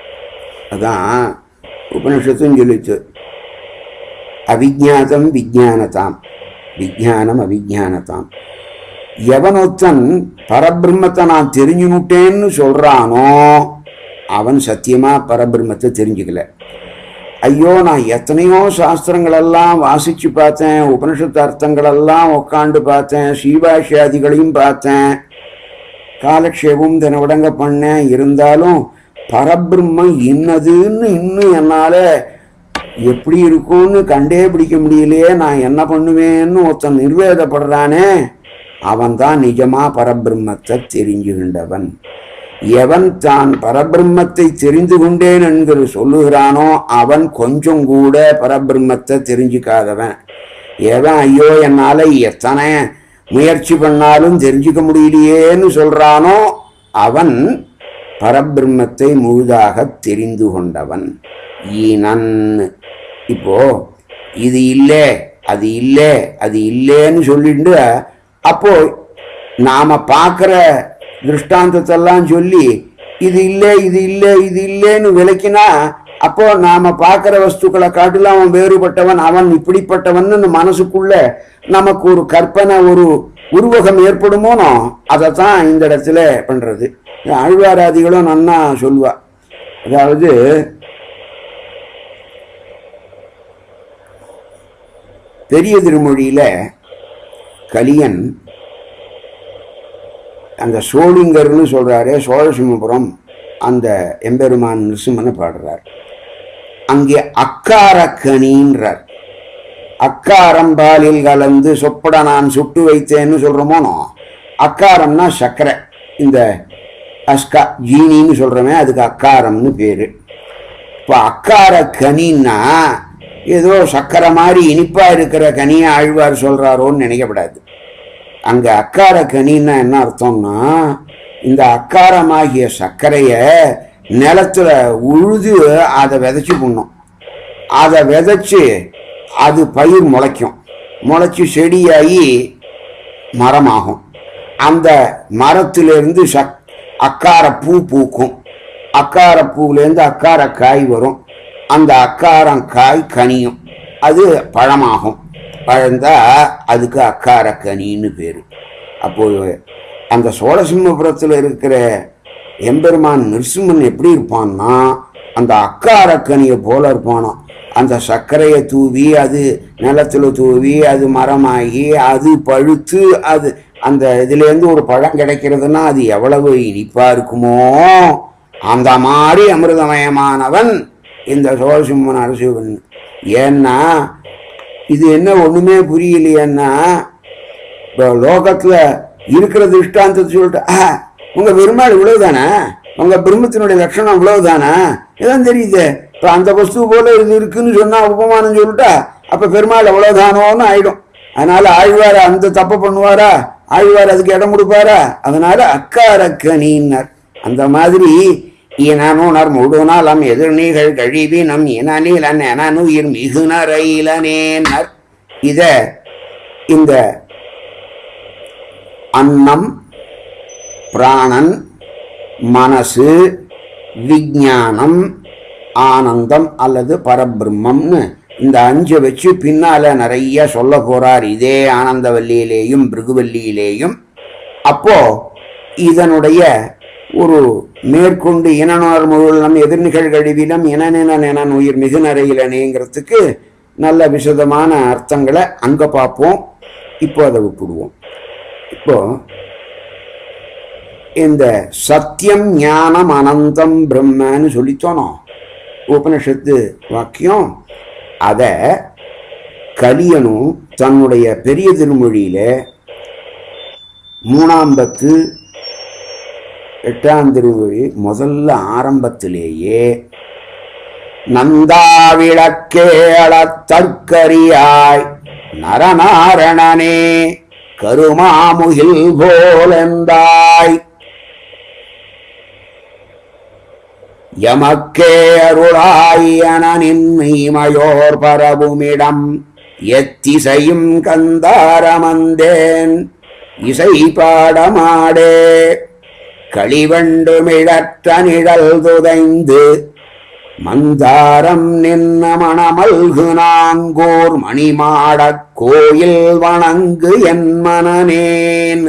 அதான் உபனிஷத்தும் சொல்லிச்சு. அவிஜாதம் விஜானதாம், விஜானம் அவிஜானதாம். எவனொத்தன் பரபிரம்மத்தை நான் தெரிஞ்சுனுட்டேன்னு சொல்றானோ அவன் சத்தியமா பரபிரம்மத்தை தெரிஞ்சுக்கல. ஐயோ, நான் எத்தனையோ சாஸ்திரங்களெல்லாம் வாசிச்சு பார்த்தேன், உபனிஷத்து அர்த்தங்களெல்லாம் உட்காண்டு பார்த்தேன், ஸ்ரீபாஷ்யாதிகளையும் பார்த்தேன், காலக்ஷேபம் தினவடங்க பண்ணேன், இருந்தாலும் பரபிரம்மம் இன்னதுன்னு இன்னும் என்னால் எப்படி இருக்கும்னு கண்டே பிடிக்க முடியலையே, நான் என்ன பண்ணுவேன்னு ஒருத்தன் நிர்வேதப்படுறானே, அவன் தான் நிஜமா பரபிரம்மத்தை தெரிஞ்சுகின்றவன். எவன் தான் பரபிரம்மத்தை தெரிந்து கொண்டேன் என்கிற சொல்லுகிறானோ அவன் கொஞ்சம் கூட பரபிரம்மத்தை தெரிஞ்சுக்காதவன். எவன் ஐயோ என்னால எத்தனை முயற்சி பண்ணாலும் தெரிஞ்சுக்க முடியலையேன்னு சொல்றானோ அவன் பரபிரம்மத்தை முழுதாக தெரிந்து கொண்டவன், ஈனன். இப்போ இது இல்லை அது இல்லை அது இல்லைன்னு சொல்லிட்டு அப்போ நாம பார்க்குற திருஷ்டாந்தத்தெல்லாம் சொல்லி இது இல்லை இது இல்லை இது இல்லைன்னு விளக்கினா அப்போ நாம பார்க்குற வஸ்துக்களை காட்டிலும் அவன் வேறுபட்டவன், அவன் இப்படிப்பட்டவன் மனசுக்குள்ள நமக்கு ஒரு கற்பனை, ஒரு உருவகம் ஏற்படுமோனோ அதைத்தான் இந்த இடத்துல பண்றது. ஆழ்வாராதிகளும் நன்னா சொல்லுவா. அதாவது பெரிய திருமொழியில கலியன் அந்த சோழிங்கர்னு சொல்கிறாரு, சோழசிம்மபுரம் அந்த எம்பெருமான் நிருசிம்மனை பாடுறார். அங்கே அக்காரக்கனின்றார். அக்காரம் பாலில் கலந்து சொப்பட நான் சுட்டு வைத்தேன்னு சொல்கிறோமோனோ, அக்காரம்னா சர்க்கரை, இந்த அஸ்கா ஜீனின்னு சொல்கிறோமே அதுக்கு அக்காரம்னு பேர். இப்போ அக்கார கனின்னா ஏதோ சர்க்கரை மாதிரி இனிப்பாக இருக்கிற கனியை ஆழ்வார் சொல்கிறாரோன்னு நினைக்கப்படாது. அங்கே அக்கார கனின்னா என்ன அர்த்தம்னா, இந்த அக்காரமாகிய சர்க்கரையை நிலத்துல உழுது அதை விதைச்சி போடணும். அதை விதைச்சி அது பயிர் முளைக்கும், முளைச்சி செடியாகி மரமாகும். அந்த மரத்திலிருந்து சக் அக்கார பூ பூக்கும். அக்கார பூவிலேருந்து அக்கார காய் வரும். அந்த அக்காரம் காய் கனியும், அது பழமாகும். பழந்தா அதுக்கு அக்கார கனின்னு பேர். அப்போது அந்த சோழசிம்மபுரத்தில் இருக்கிற எம்பெருமான் நிருசிம்மன் எப்படி இருப்பான்னா, அந்த அக்காரக்கனியை போல இருப்பானோ. அந்த சர்க்கரையை தூவி அது நிலத்தில் தூவி அது மரமாகி அது பழுத்து அது அந்த இதுலேருந்து ஒரு பழம் கிடைக்கிறதுனா அது எவ்வளவு இனிப்பாக இருக்குமோ, அந்த மாதிரி அமிர்தமயமானவன் இந்த சோழசிம்ம நரசிம்மன். ஏன்னா இது என்ன ஒன்றுமே புரியலையேன்னா, இப்போ லோகத்தில் இருக்கிற திருஷ்டாந்தத்தை சொல்லிட்டு ஆ உங்கள் பெருமாள் இவ்வளவுதானே, உங்கள் பிரம்மத்தினுடைய லட்சணம் இவ்வளவுதானே, இதான் தெரியுது. இப்போ அந்த வஸ்து போல இது இருக்குன்னு சொன்னால் உபமானம் சொல்லிட்டா அப்போ பெருமாள் எவ்வளவுதானோன்னு ஆயிடும். அதனால ஆழ்வார் அந்த தப்பு பண்ணுவாரா, ஆழ்வார் அதுக்கு இடம் கொடுப்பாரா? அதனால அக்காரக்கனின்னர். அந்த மாதிரி ஈனனுணர் முழுநாளம் எதிர்நீகள் கழிவி நம் இனநீலன் எனனுயிர் மிகுனரையிலனேனர். இத இந்த அன்னம், பிராணன், மனசு, விஞ்ஞானம், ஆனந்தம் அல்லது பரபிரம்மம்னு இந்த அஞ்சை வச்சு பின்னால நிறைய சொல்ல போறார் இதே ஆனந்தவல்லியிலேயும் பிருகுவல்லியிலேயும். அப்போ இதனுடைய ஒரு மேற்கொண்டு இனநோர் முழுவதும் எதிர்நிகழ் கழிவிலம் இனநின என உயிர் மிகு நரையிலனேங்கிறதுக்கு நல்ல விசதமான அர்த்தங்களை அங்க பார்ப்போம். இப்போ அதை விட்டுடுவோம். இப்போ இந்த சத்தியம் ஞானம் அனந்தம் பிரம்மன்னு சொல்லித்தோனோம் உபனிஷத்து வாக்கியம். அதை கலியனும் தன்னுடைய பெரிய திருமொழியில மூணாம் பத்து எட்டாம் திருமொழி முதல்ல ஆரம்பத்திலேயே நந்தாவிளக்கே அளத்தற்கரியாய் நரநாரணனே கருமாமுகில் போலெந்தாய் எமக்கே அருளாயனின் மெய்மையோர் பரவுமிடம் எத்திசையும் கந்தாரமந்தேன் இசை பாடமாடே களிவண்டுமிழற்ற நிழல் துதைந்து மந்தாரம் நின்ன மணமல்கு நாங்கூர் மணிமாடக் கோயில் வணங்கு என் மனநேன்.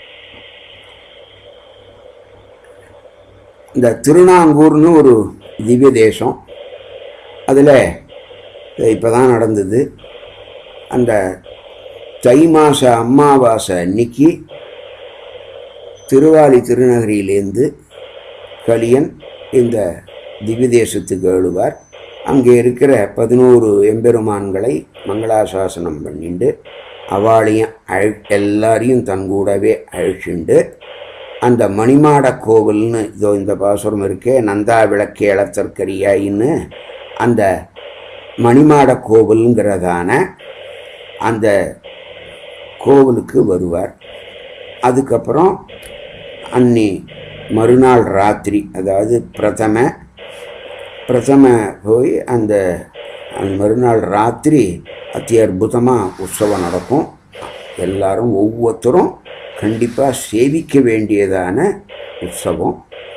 இந்த திருநாங்கூர்னு ஒரு திவ்ய தேசம், அதில் இப்போ தான் நடந்தது. அந்த தை மாத அமாவாசை அன்னைக்கு திருவாலி திருநகரியிலேருந்து கலியன் இந்த திவ்ய தேசத்துக்கு எழுவார். அங்கே இருக்கிற பதினோரு எம்பெருமான்களை மங்களாசாசனம் பண்ணிண்டு அவளையும் அழ எல்லாரையும் தன்கூடவே அழைச்சிண்டு அந்த மணிமாட கோவில்னு இதோ இந்த பாசுரம் இருக்கே, நந்தா விளக்கே அளத்தற்கரியாயின்னு அந்த மணிமாட கோவிலுங்கிறதான அந்த கோவிலுக்கு வருவார். அதுக்கப்புறம் அன்னி மறுநாள் ராத்திரி, அதாவது பிரதம பிரதம போய் அந்த அந்த மறுநாள் ராத்திரி அத்தி அற்புதமாக உற்சவம் நடக்கும். எல்லாரும் ஒவ்வொருத்தரும் கண்டிப்பாக சேவிக்க வேண்டியதான உற்சவம்.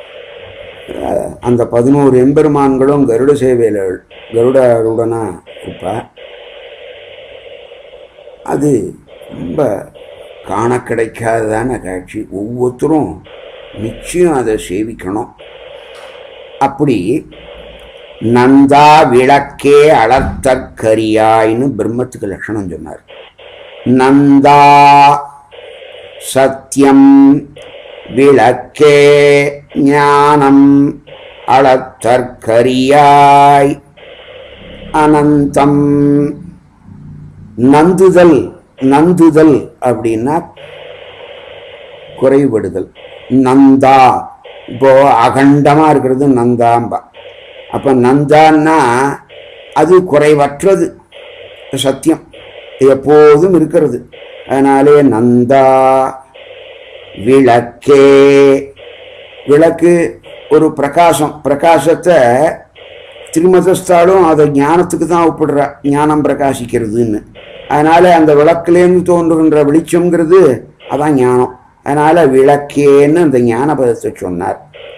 அந்த பதினோரு எம்பெருமான்களும் கருட சேவையில் கருடருடனாக இருப்பார். அது ரொம்ப காண கிடைக்காததான காட்சி. ஒவ்வொருத்தரும் நிச்சயம் அதை சேவிக்கணும். அப்படி நந்தா விளக்கே அளத்தற்கரியாயின்னு பிரம்மத்துக்கு லட்சணம் சொன்னார். நந்தா சத்தியம் விளக்கே ஞானம் அளத்தற்கரியாய் அனந்தம். நந்துதல் நந்துதல் அப்படின்னா குறைபடுதல். நந்தா இப்போ அகண்டமா இருக்கிறது நந்தாம்பா. அப்ப நந்தான்னா அது குறைவற்றது, சத்தியம் எப்போதும் இருக்கிறது. அதனாலே நந்தா. விளக்கே, விளக்கு ஒரு பிரகாசம். பிரகாசத்தை திருமதஸ்தாலும் அதை ஞானத்துக்கு தான் ஒப்பிடுறா, ஞானம் பிரகாசிக்கிறதுன்னு. அதனால அந்த விளக்குலேருந்து தோன்றுகின்ற வெளிச்சம்ங்கிறது அதான் ஞானம். அதனால விளக்கேன்னு அந்த ஞான பதத்தை சொன்னார்.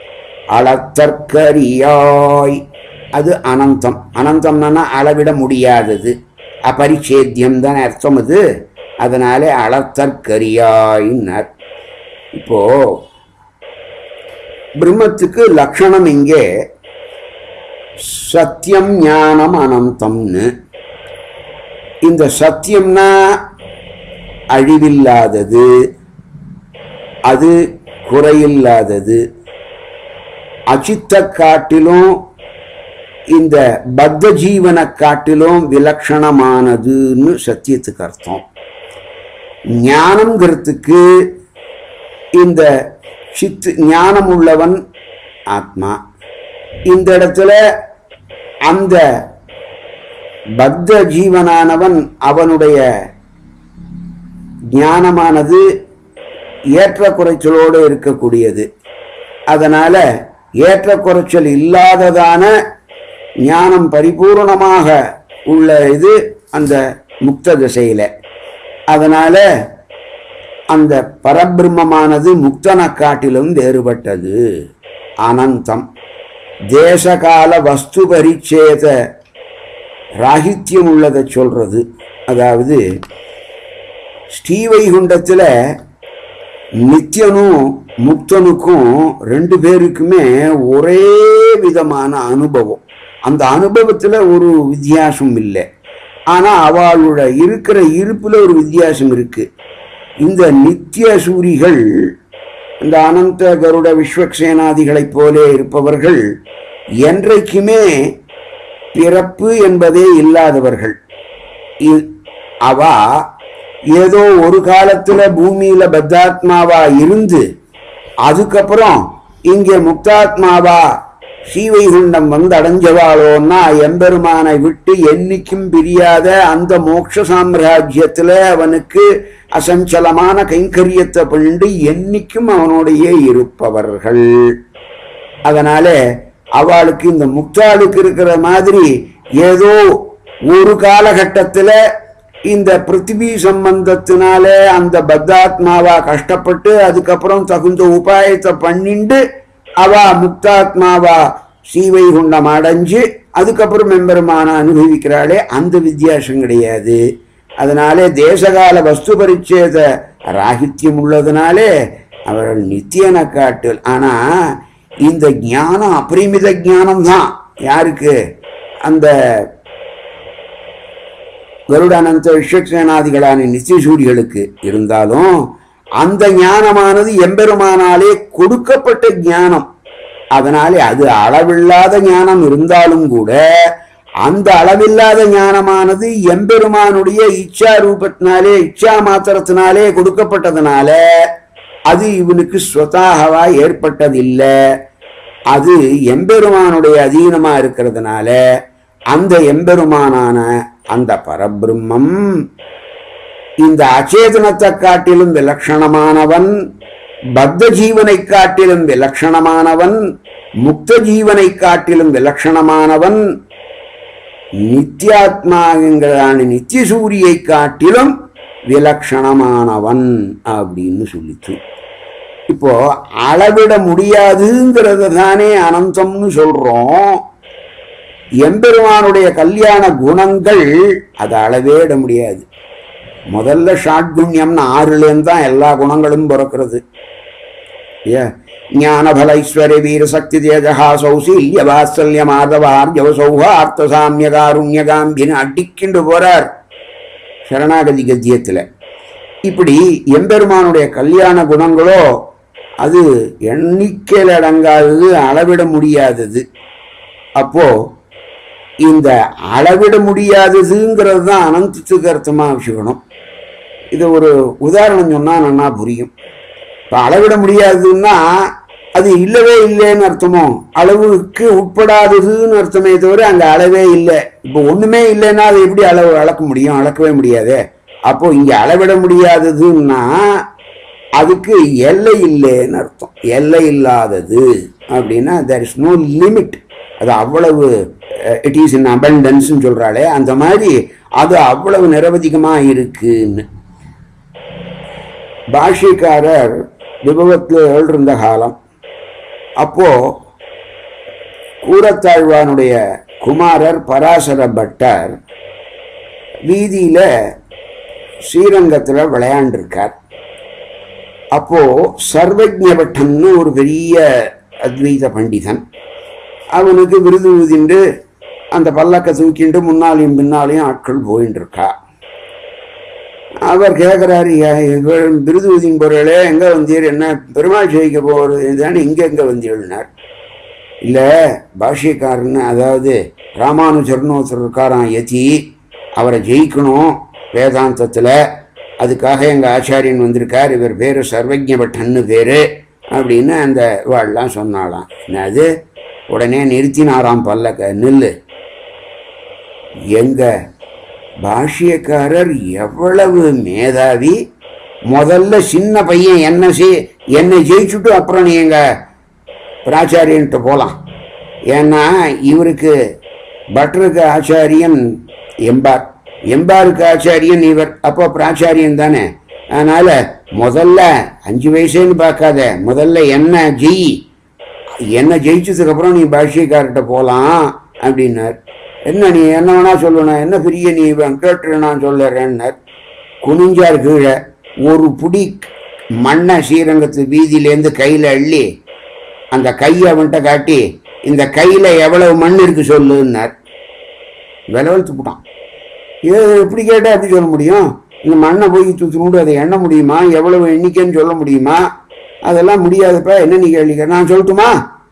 அளத்தற்கரியாய், அது அனந்தம். அனந்தம்னா அளவிட முடியாதது, அபரிச்சேத்தியம் தான் அர்த்தம் அது. அதனால அளத்தற்கரியாயின்னார். இப்போ பிரம்மத்துக்கு லட்சணம் இங்கே சத்தியம் ஞானம் அனந்தம்னு. இந்த சத்தியம்னா அழிவில்லாதது, அது குறையில்லாதது. அச்சித்த காட்டிலும் இந்த பத்த ஜீவனை காட்டிலும் விலட்சணமானதுன்னு சத்தியத்துக்கு அர்த்தம். ஞானம்ங்கிறதுக்கு இந்த சித்து ஞானம் உள்ளவன் ஆத்மா. இந்த இடத்துல அந்த பத்த ஜீவனானவன் அவனுடைய ஞானமானது ஏற்ற குறைச்சலோடு இருக்கக்கூடியது. அதனால ஏற்ற குறைச்சல் இல்லாததான ஞானம் பரிபூர்ணமாக உள்ள இது அந்த முக்த திசையில. அதனால அந்த பரபிரம்மமானது முக்தனை காட்டிலும் வேறுபட்டது, அனந்தம். தேசகால வஸ்து பரிச்சேத ராகித்யம் உள்ளதை சொல்றது. அதாவது ஸ்ரீவைகுண்டத்தில் நித்தியனும் முக்தனுக்கும் ரெண்டு பேருக்குமே ஒரே விதமான அனுபவம். அந்த அனுபவத்தில் ஒரு வித்தியாசம் இல்லை. ஆனால் அவளோட இருக்கிற இருப்பில் ஒரு வித்தியாசம் இருக்கு. இந்த நித்திய சூரிகள், இந்த அனந்த கருட விஸ்வக்சேனாதிகளைப் போலே இருப்பவர்கள் என்றைக்குமே பிறப்பு என்பதே இல்லாதவர்கள். அவ ஏதோ ஒரு காலத்துல பூமியில பத்தாத்மாவா இருந்து அதுக்கப்புறம் இங்கே முக்தாத்மாவா ஸ்ரீவைகுண்டம் வந்து அடைஞ்சவாளோன்னா எம்பெருமானை விட்டு என்னைக்கும் பிரியாத அந்த மோட்ச சாம்ராஜ்யத்துல அவனுக்கு அசஞ்சலமான கைங்கரியத்தை பண்ணிட்டு என்னைக்கும் அவனோடையே இருப்பவர்கள். அதனால அவளுக்கு இந்த முக்தாளுக்கு இருக்கிற மாதிரி ஏதோ ஒரு காலகட்டத்தில் இந்த பிருத்திவி சம்பந்தத்தினால அந்த பத்தாத்மாவா கஷ்டப்பட்டு அதுக்கப்புறம் தகுந்த உபாயத்தை பண்ணிண்டு அவ முக்தாத்மாவா ஸ்ரீவைகுண்டம் அடைஞ்சு அதுக்கப்புறம் எம்பெருமான அனுபவிக்கிறாளே, அந்த வித்தியாசம் கிடையாது. அதனாலே தேசகால வஸ்து பரிச்சேத ராகித்யம் உள்ளதுனாலே அவர்கள் நித்தியனை காட்டு. ஆனா இந்த ஞானம் அபரிமித ஞானம் தான். யாருக்கு? அந்த கருடானந்த விஸ்வக்சேனாதிகளான நித்தியசூரிகளுக்கு. இருந்தாலும் அந்த ஞானமானது எம்பெருமானாலே கொடுக்கப்பட்ட ஞானம். அதனாலே அது அளவில்லாத ஞானம் இருந்தாலும் கூட அந்த அளவில்லாத ஞானமானது எம்பெருமானுடைய இச்சா ரூபத்தினாலே இச்சா மாத்திரத்தினாலே கொடுக்கப்பட்டதுனால அது இவனுக்கு ஸ்வதாகவா ஏற்பட்டதில்லை. அது எம்பெருமானுடைய அதீனமா இருக்கிறதுனால அந்த எம்பெருமானான அந்த பரபிரம்மம் இந்த அச்சேதனத்தை காட்டிலும் விலட்சணமானவன், பத்த ஜீவனை காட்டிலும் விலட்சணமானவன், முக்த ஜீவனை காட்டிலும் விலட்சணமானவன், நித்தியாத்மாங்கிறான நித்திய சூரியை காட்டிலும் விலட்சணமானவன் அப்படின்னு சொல்லிச்சு. இப்போ அளவிட முடியாதுங்கிறத தானே அனந்தம்னு சொல்றோம். எம்பெருமானுடைய கல்யாண குணங்கள் அதை அளவேட முடியாது. முதல்ல ஷாட்குண்யம்னு ஆறுலேருந்து தான் எல்லா குணங்களும் பிறக்கிறது. ஏ ஞானபல ஐஸ்வர்ய வீர சக்தி தேஜகா சௌசீல்ய வாத்சல்ய மாதவார்ஜவ சௌஹார்த்த சாமிய காருண்யகாம்பின்னு அடிக்கிண்டு போறார் சரணாகதி கத்தியத்தில். இப்படி எம்பெருமானுடைய கல்யாண குணங்களோ அது எண்ணிக்கையில் அடங்காதது, அளவிட முடியாதது. அப்போ இந்த அளவிட முடியாததுங்கிறது தான் அனந்தத்துக்கு அர்த்தமாக வச்சுக்கணும். இதை ஒரு உதாரணம் சொன்னால் நல்லா புரியும். இப்போ அளவிட முடியாததுன்னா அது இல்லவே இல்லைன்னு அர்த்தமோ, அளவுக்கு உட்படாததுன்னு அர்த்தமே தவிர அங்கே அளவே இல்லை. இப்போ ஒன்றுமே இல்லைன்னா அதை எப்படி அளவு அளக்க முடியும்? அளக்கவே முடியாது. அப்போ இங்கே அளவிட முடியாததுன்னா அதுக்கு எல்லை இல்லைன்னு அர்த்தம். எல்லை இல்லாதது அப்படின்னா தேர் இஸ் நோ லிமிட். அது அவ்வளவு இட் இஸ் இன் அபண்டன்ஸ்ன்னு சொல்கிறாளே, அந்த மாதிரி அது அவ்வளவு நிரவதிகமாக இருக்குன்னு. பாஷ்யக்காரர் விபவத்தில் எழுந்த காலம். அப்போ கூரத்தாழ்வானுடைய குமாரர் பராசர பட்டர் வீதியில ஸ்ரீரங்கத்தில் விளையாண்டிருக்கார். அப்போ சர்வஜ்ஞ பட்டன்னு ஒரு பெரிய அத்வைத பண்டிதன், அவனுக்கு விருது ஊதிண்டு அந்த பல்லக்கை தூக்கிண்டு முன்னாலையும் பின்னாலையும் ஆட்கள் போயின்னு இருக்கா. அவர் கேட்குறாரு, விருது ஊதின் பொருளே எங்கே வந்தீர், என்ன பெருமாள் ஜெயிக்க போகிறது தானே, இங்கே எங்கே வந்தீர்னார். இல்லை பாஷ்யக்காரன்னு, அதாவது ராமானுஜர்னு ஒருத்தர் இருக்காராம் யதி, அவரை ஜெயிக்கணும் வேதாந்தத்தில், அதுக்காக எங்கள் ஆச்சாரியன் வந்திருக்கார், இவர் பேர் சர்வஜ்ஞ பட்டன்னு பேர் அப்படின்னு அந்த வாழலாம் சொன்னாலாம். அது உடனே நிறுத்தினாராம் பல்லக்க. நில்லு, எங்க பாஷ்யக்காரர் எவ்வளவு மேதாவி, முதல்ல சின்ன பையன் என்ன செய் என்னை ஜெயிச்சுட்டு அப்புறம் நீ எங்க பிராச்சாரியன்ட்டு போகலாம். ஏன்னா இவருக்கு பட்டருக்கு ஆச்சாரியன் எம்பார், எம்பாருக்கு ஆச்சாரியன் இவர், அப்போ பிராச்சாரியன் தானே. அதனால முதல்ல அஞ்சு வயசுன்னு பார்க்காத, முதல்ல என்ன ஜெயி, என்ன ஜெயிச்சதுக்கு அப்புறம் நீ பாஷ்யக்கார்கிட்ட போகலாம் அப்படின்னார். என்ன நீ என்ன வேணா சொல்லணும், என்ன பெரிய நீ கேட்டு நான் சொல்லுறேன்னார். குனிஞ்சார் கீழே, ஒரு புடி மண்ணை ஸ்ரீரங்கத்து வீதியிலேருந்து கையில் அள்ளி அந்த கையை அவன்கிட்ட காட்டி, இந்த கையில் எவ்வளவு மண் இருக்கு சொல்லுன்னார். விலவெழுத்து போட்டான். ஏ எப்படி கேட்டால் எப்படி சொல்ல முடியும்? இந்த மண்ணை போய் தூத்துனோடு அதை எண்ண முடியுமா? எவ்வளவு எண்ணிக்கைன்னு சொல்ல முடியுமா? அதெல்லாம் முடியாதப்ப என்ன நீ கேள்விக்க, நான் சொல்லட்டுமா?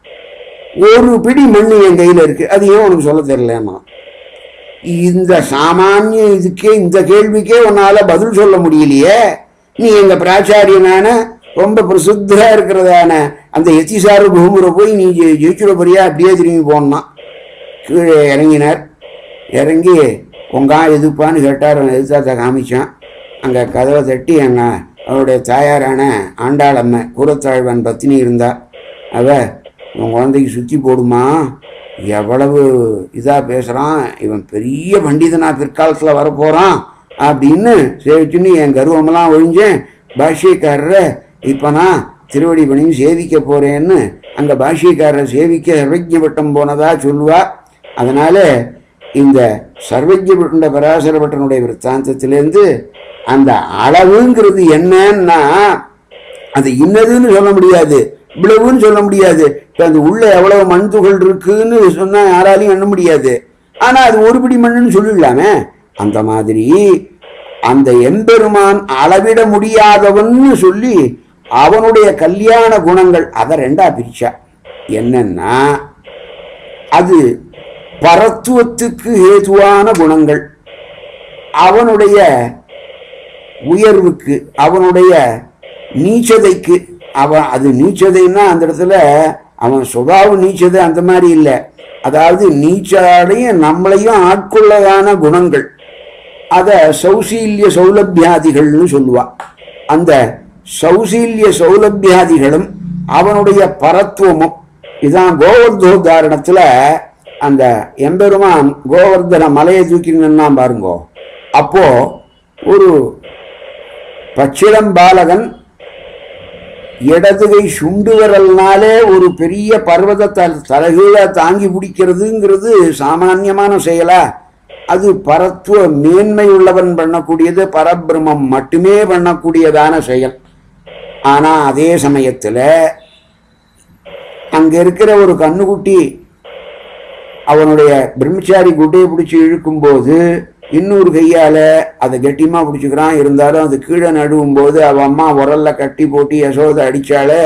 ஒரு பிடி மண் என் கையில் இருக்கு, அது ஏன் உனக்கு சொல்ல தெரியலமா? இந்த சாமானிய இதுக்கே, இந்த கேள்விக்கே உன்னால பதில் சொல்ல முடியலையே. நீ எங்க பிராச்சாரியனான ரொம்ப பிரசித்தா இருக்கிறதான அந்த எத்திசாரு பூமுறை போய் நீ ஜெயிச்சுட போறியா? அப்படியே திரும்பி போனான். கீழே இறங்கினார். இறங்கி உங்கா எதுப்பான்னு கேட்டார். எதிர்த்தாத்த காமிச்சான். அங்கே கதவை தட்டி அங்கே அவருடைய தாயாரான ஆண்டாளம்மை கூரத்தாழ்வான் பத்தினி இருந்தா. அவ உன் குழந்தைக்கு சுற்றி போடுமா, எவ்வளவு இதாக பேசுகிறான், இவன் பெரிய பண்டிதனா பிற்காலத்தில் வரப்போகிறான் அப்படின்னு சேவிச்சுன்னு என் கருவமெல்லாம் ஒழிஞ்சேன். பாஷ்யக்காரரை இப்போ நான் திருவடி பணியும் சேவிக்க போகிறேன்னு அங்கே பாஷ்யக்காரரை சேவிக்க சர்வஜ்ஞ பட்டம் போனதா சொல்லுவா. அதனால் இந்த சர்வஜ்ஞ பட்ட பராசர பட்டனுடைய விற்த்தாந்தத்திலேருந்து அந்த அளவுங்கிறது என்னன்னா அது இன்னதுன்னு சொல்ல முடியாது, இவ்வளவுன்னு சொல்ல முடியாது. இப்போ அந்த உள்ள எவ்வளவு மண் துகள் இருக்குன்னு சொன்னால் யாராலையும் எண்ண முடியாது. ஆனால் அது ஒரு பிடி மண்ணுன்னு சொல்லிடலாமே. அந்த மாதிரி அந்த எம்பெருமான் அளவிட முடியாதவன்னு சொல்லி அவனுடைய கல்யாண குணங்கள் அதை ரெண்டா பிரிச்சா. என்னன்னா அது பரத்துவத்துக்கு ஏதுவான குணங்கள், அவனுடைய உயர்வுக்கு, அவனுடைய நீச்சதைக்கு. அவன் அது நீச்சதைன்னா அந்த இடத்துல அவன் சுபாவம் நீச்சதை அந்த மாதிரி இல்லை. அதாவது நீச்சாலையும் நம்மளையும் ஆட்கொள்ளதான குணங்கள், அதை சௌசீல்ய சௌலபியாதிகள்னு சொல்லுவா. அந்த சௌசீல்ய சௌலபியாதிகளும் அவனுடைய பரத்துவமும் இதான் கோவர்தோதாரணத்தில் அந்த எம்பெருமான் கோவர்தன மலையை தூக்கினா பாருங்கோ. அப்போ ஒரு பச்சிளம் பாலகன் இடதுகை சுண்டு வரல்னாலே ஒரு பெரிய பர்வதத்தை தலைகீழ தாங்கி பிடிக்கிறதுங்கிறது சாமான்யமான செயலா? அது பரத்துவ மேன்மை உள்ளவன் பண்ணக்கூடியது, பரபிரம்மம் மட்டுமே பண்ணக்கூடியதான செயல். ஆனா அதே சமயத்துல அங்க இருக்கிற ஒரு கண்ணுக்குட்டி அவனுடைய பிரம்மச்சாரி குட்டையை பிடிச்சி இழுக்கும் போது இன்னொரு கையால அதை கட்டியமா பிடிச்சிக்கிறான். இருந்தாலும் அது கீழே நடுவும் போது அவன் அம்மா உரல்ல கட்டி போட்டு யசோதை அடிச்சாலே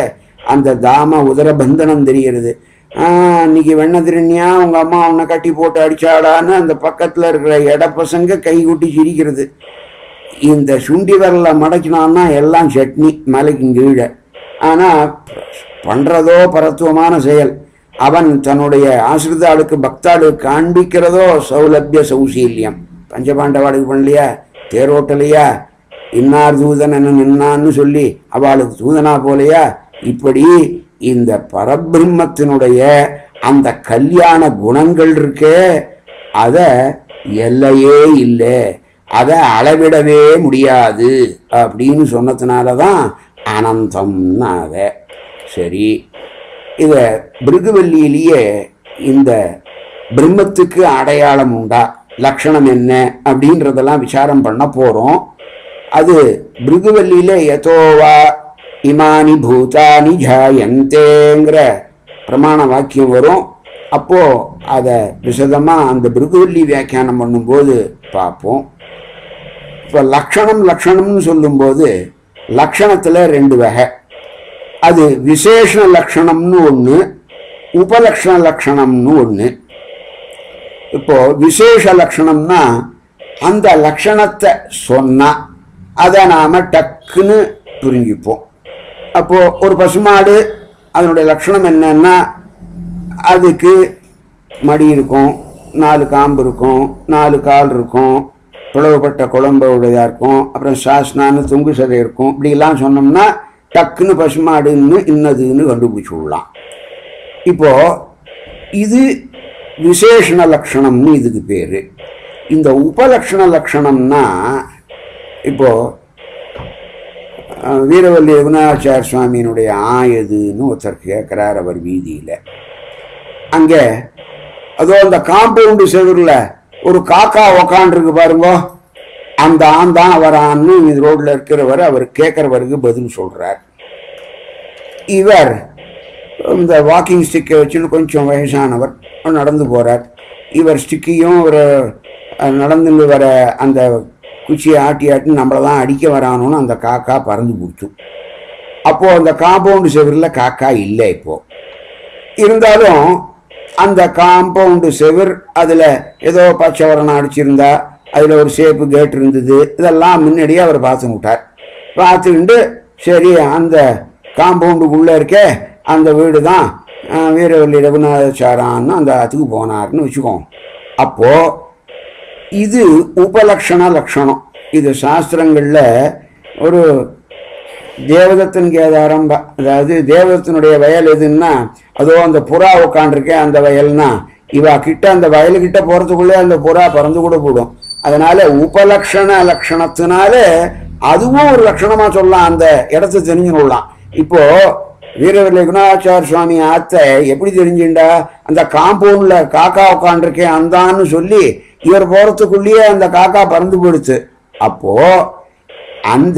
அந்த தாம உதர பந்தனம் தெரிகிறது. இன்னைக்கு வெண்ண திருநியா உங்க அம்மா உன்னை கட்டி போட்டு அடிச்சாடான்னு அந்த பக்கத்துல இருக்கிற எட பசங்க கை கூட்டி சிரிக்கிறது. இந்த சுண்டி வரல மடக்கினான்னா எல்லாம் சட்னி மலைக்கு கீழே. ஆனா பண்றதோ பரத்துவமான செயல். அவன் தன்னுடைய ஆசிரிதாளுக்கு பக்தாளுக்கு காண்பிக்கிறதோ சௌலபிய சௌசீல்யம். பஞ்சபாண்டவாளுக்கு பண்ணலையா, தேரோட்டலையா, இன்னார் தூதன் என்ன நின்னான்னு சொல்லி அவளுக்கு தூதனா போலையா, இப்படி இந்த பரபிரம்மத்தினுடைய அந்த கல்யாண குணங்கள் இருக்கே அத எல்லையே இல்லை, அதை அளவிடவே முடியாது அப்படின்னு சொன்னதுனாலதான் அனந்தம்னா. அத சரி, இத பிருகுவல்லியிலேயே இந்த பிரம்மத்துக்கு அடையாளம் உண்டா, லட்சணம் என்ன அப்படின்றதெல்லாம் விசாரம் பண்ண போறோம். அது பிருகுவல்லியில யதோவா இமானி பூதானி ஜாயந்தேங்கிற பிரமாண வாக்கியம் வரும். அப்போ அதை விசதமா அந்த பிருகுவல்லி வியாக்கியானம் பண்ணும்போது பார்ப்போம். இப்போ லக்ஷணம் லக்ஷணம்னு சொல்லும்போது லக்ஷணத்துல ரெண்டு வகை. அது விசேஷ லக்ஷணம்னு ஒன்று, உபலக்ஷண லக்ஷணம்னு ஒன்று. இப்போ விசேஷ லக்ஷணம்னா அந்த லக்ஷணத்தை சொன்னா அதை நாம டக்குன்னு புரிஞ்சுப்போம். அப்போ ஒரு பசுமாடு அதனுடைய லட்சணம் என்னன்னா அதுக்கு மடி இருக்கும், நாலு காம்பு இருக்கும், நாலு கால் இருக்கும், பிளவுபட்ட குழம்புடையதா இருக்கும், அப்புறம் சாஸ்னான்னு தொங்கு சதை இருக்கும். இப்படிலாம் சொன்னோம்னா டக்குன்னு பசுமாடுன்னு இன்னதுன்னு கண்டுபிடிச்சு விடலாம். இப்போ இது விசேஷண லட்சணம்னு இதுக்கு பேரு. இந்த உபலக்ஷண லட்சணம்னா இப்போ வீரவல்லி ரகுநாச்சார சுவாமியினுடைய ஆயதுன்னு ஒருத்தர் கேட்கிறார் அவர் வீதியில. அங்க அதோ அந்த காம்பவுண்டு செவருல ஒரு காக்கா உக்காண்டிருக்கு பாருங்க, அந்த ஆண் தான் அவரான்னு ரோட்ல இருக்கிறவர் அவர் கேட்கிறவருக்கு பதில் சொல்றார். இவர் இந்த வாக்கிங் ஸ்டிக்கை வச்சுன்னு கொஞ்சம் வயசானவர் நடந்து போறார். இவர் ஸ்டிக்கையும் ஒரு நடந்து வர அந்த குச்சியை ஆட்டி ஆட்டி நம்மளை தான் அடிக்க வரானோன்னு அந்த காக்கா பறந்து போச்சு. அப்போ அந்த காம்பவுண்டு செவரில் காக்கா இல்லை. இப்போ இருந்தாலும் அந்த காம்பவுண்டு செவர் அதில் ஏதோ பச்சை வரணம் அடிச்சிருந்தா, அதில் ஒரு சேப்பு கேட் இருந்தது, இதெல்லாம் முன்னாடியே அவர் பார்த்து விட்டார். பார்த்துக்கிட்டு சரி அந்த காம்பவுண்டுக்குள்ளே இருக்க அந்த வீடு தான் வீரவல்லி ரகுநாதாச்சாரான்னு அந்த அதுக்கு போனார்னு வச்சுக்கோம். அப்போ இது உபலக்ஷண லட்சணம். இது சாஸ்திரங்கள்ல ஒரு தேவதத்தின் கேதாரம், அதாவது தேவதத்தினுடைய வயல் எதுன்னா அதோ அந்த புறா உட்காண்டிருக்கேன் அந்த வயல்னா இவா கிட்ட அந்த வயலுக்கிட்ட போறதுக்குள்ளே அந்த புறா பறந்து கூட போடும். அதனால உபலக்ஷண லட்சணத்தினால அதுவும் ஒரு லட்சணமா சொல்லலாம், அந்த இடத்த தெரிஞ்சு கொள்ளலாம். இப்போ வீரவல்லி ரகுநாச்சார சுவாமி ஆத்த எப்படி தெரிஞ்சுண்டா, அந்த காம்பவுண்ட்ல காக்கா உட்காண்டிருக்கேன் அந்தான்னு சொல்லி இவர் போறதுக்குள்ளேயே அந்த காக்கா பறந்து போயிடுச்சு. அப்போ அந்த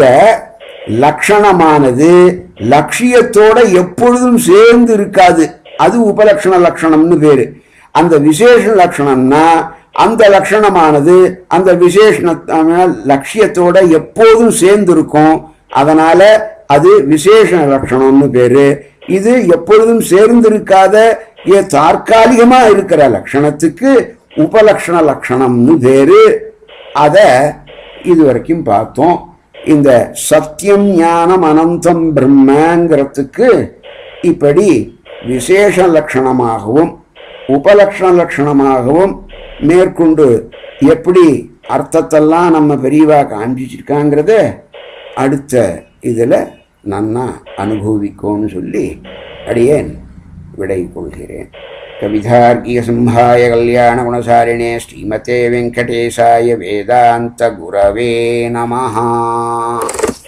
லட்சணமானது லட்சியத்தோட எப்பொழுதும் சேர்ந்து இருக்காது, அது உபலட்சண லட்சணம்னு பேரு. அந்த விசேஷ லட்சணம்னா அந்த லட்சணமானது அந்த விசேஷ லட்சியத்தோட எப்போதும் சேர்ந்து இருக்கும், அதனால அது விசேஷ லட்சணம்னு பேரு. இது எப்பொழுதும் சேர்ந்திருக்காத ஏ தற்காலிகமா இருக்கிற லட்சணத்துக்கு உபலக்ஷண லட்சணம்னு பேரு. அத இதுவரைக்கும் பார்த்தோம். இந்த சத்தியம் ஞானம் அனந்தம் பிரம்மங்கிறதுக்கு இப்படி விசேஷ லட்சணமாகவும் உபலக்ஷண லட்சணமாகவும் மேற்கொண்டு எப்படி அர்த்தத்தெல்லாம் நம்ம பெரியவா காண்பிச்சிருக்காங்கிறத அடுத்த இதில் நன்னா அனுபவிக்கோன்னு சொல்லி அடியேன் விடை கொள்கிறேன். கவிதார்க்கிய சிம்ஹாய கல்யாண குணசாரிணே ஸ்ரீமதே வெங்கடேசாய வேதாந்த குரவே நமஹ.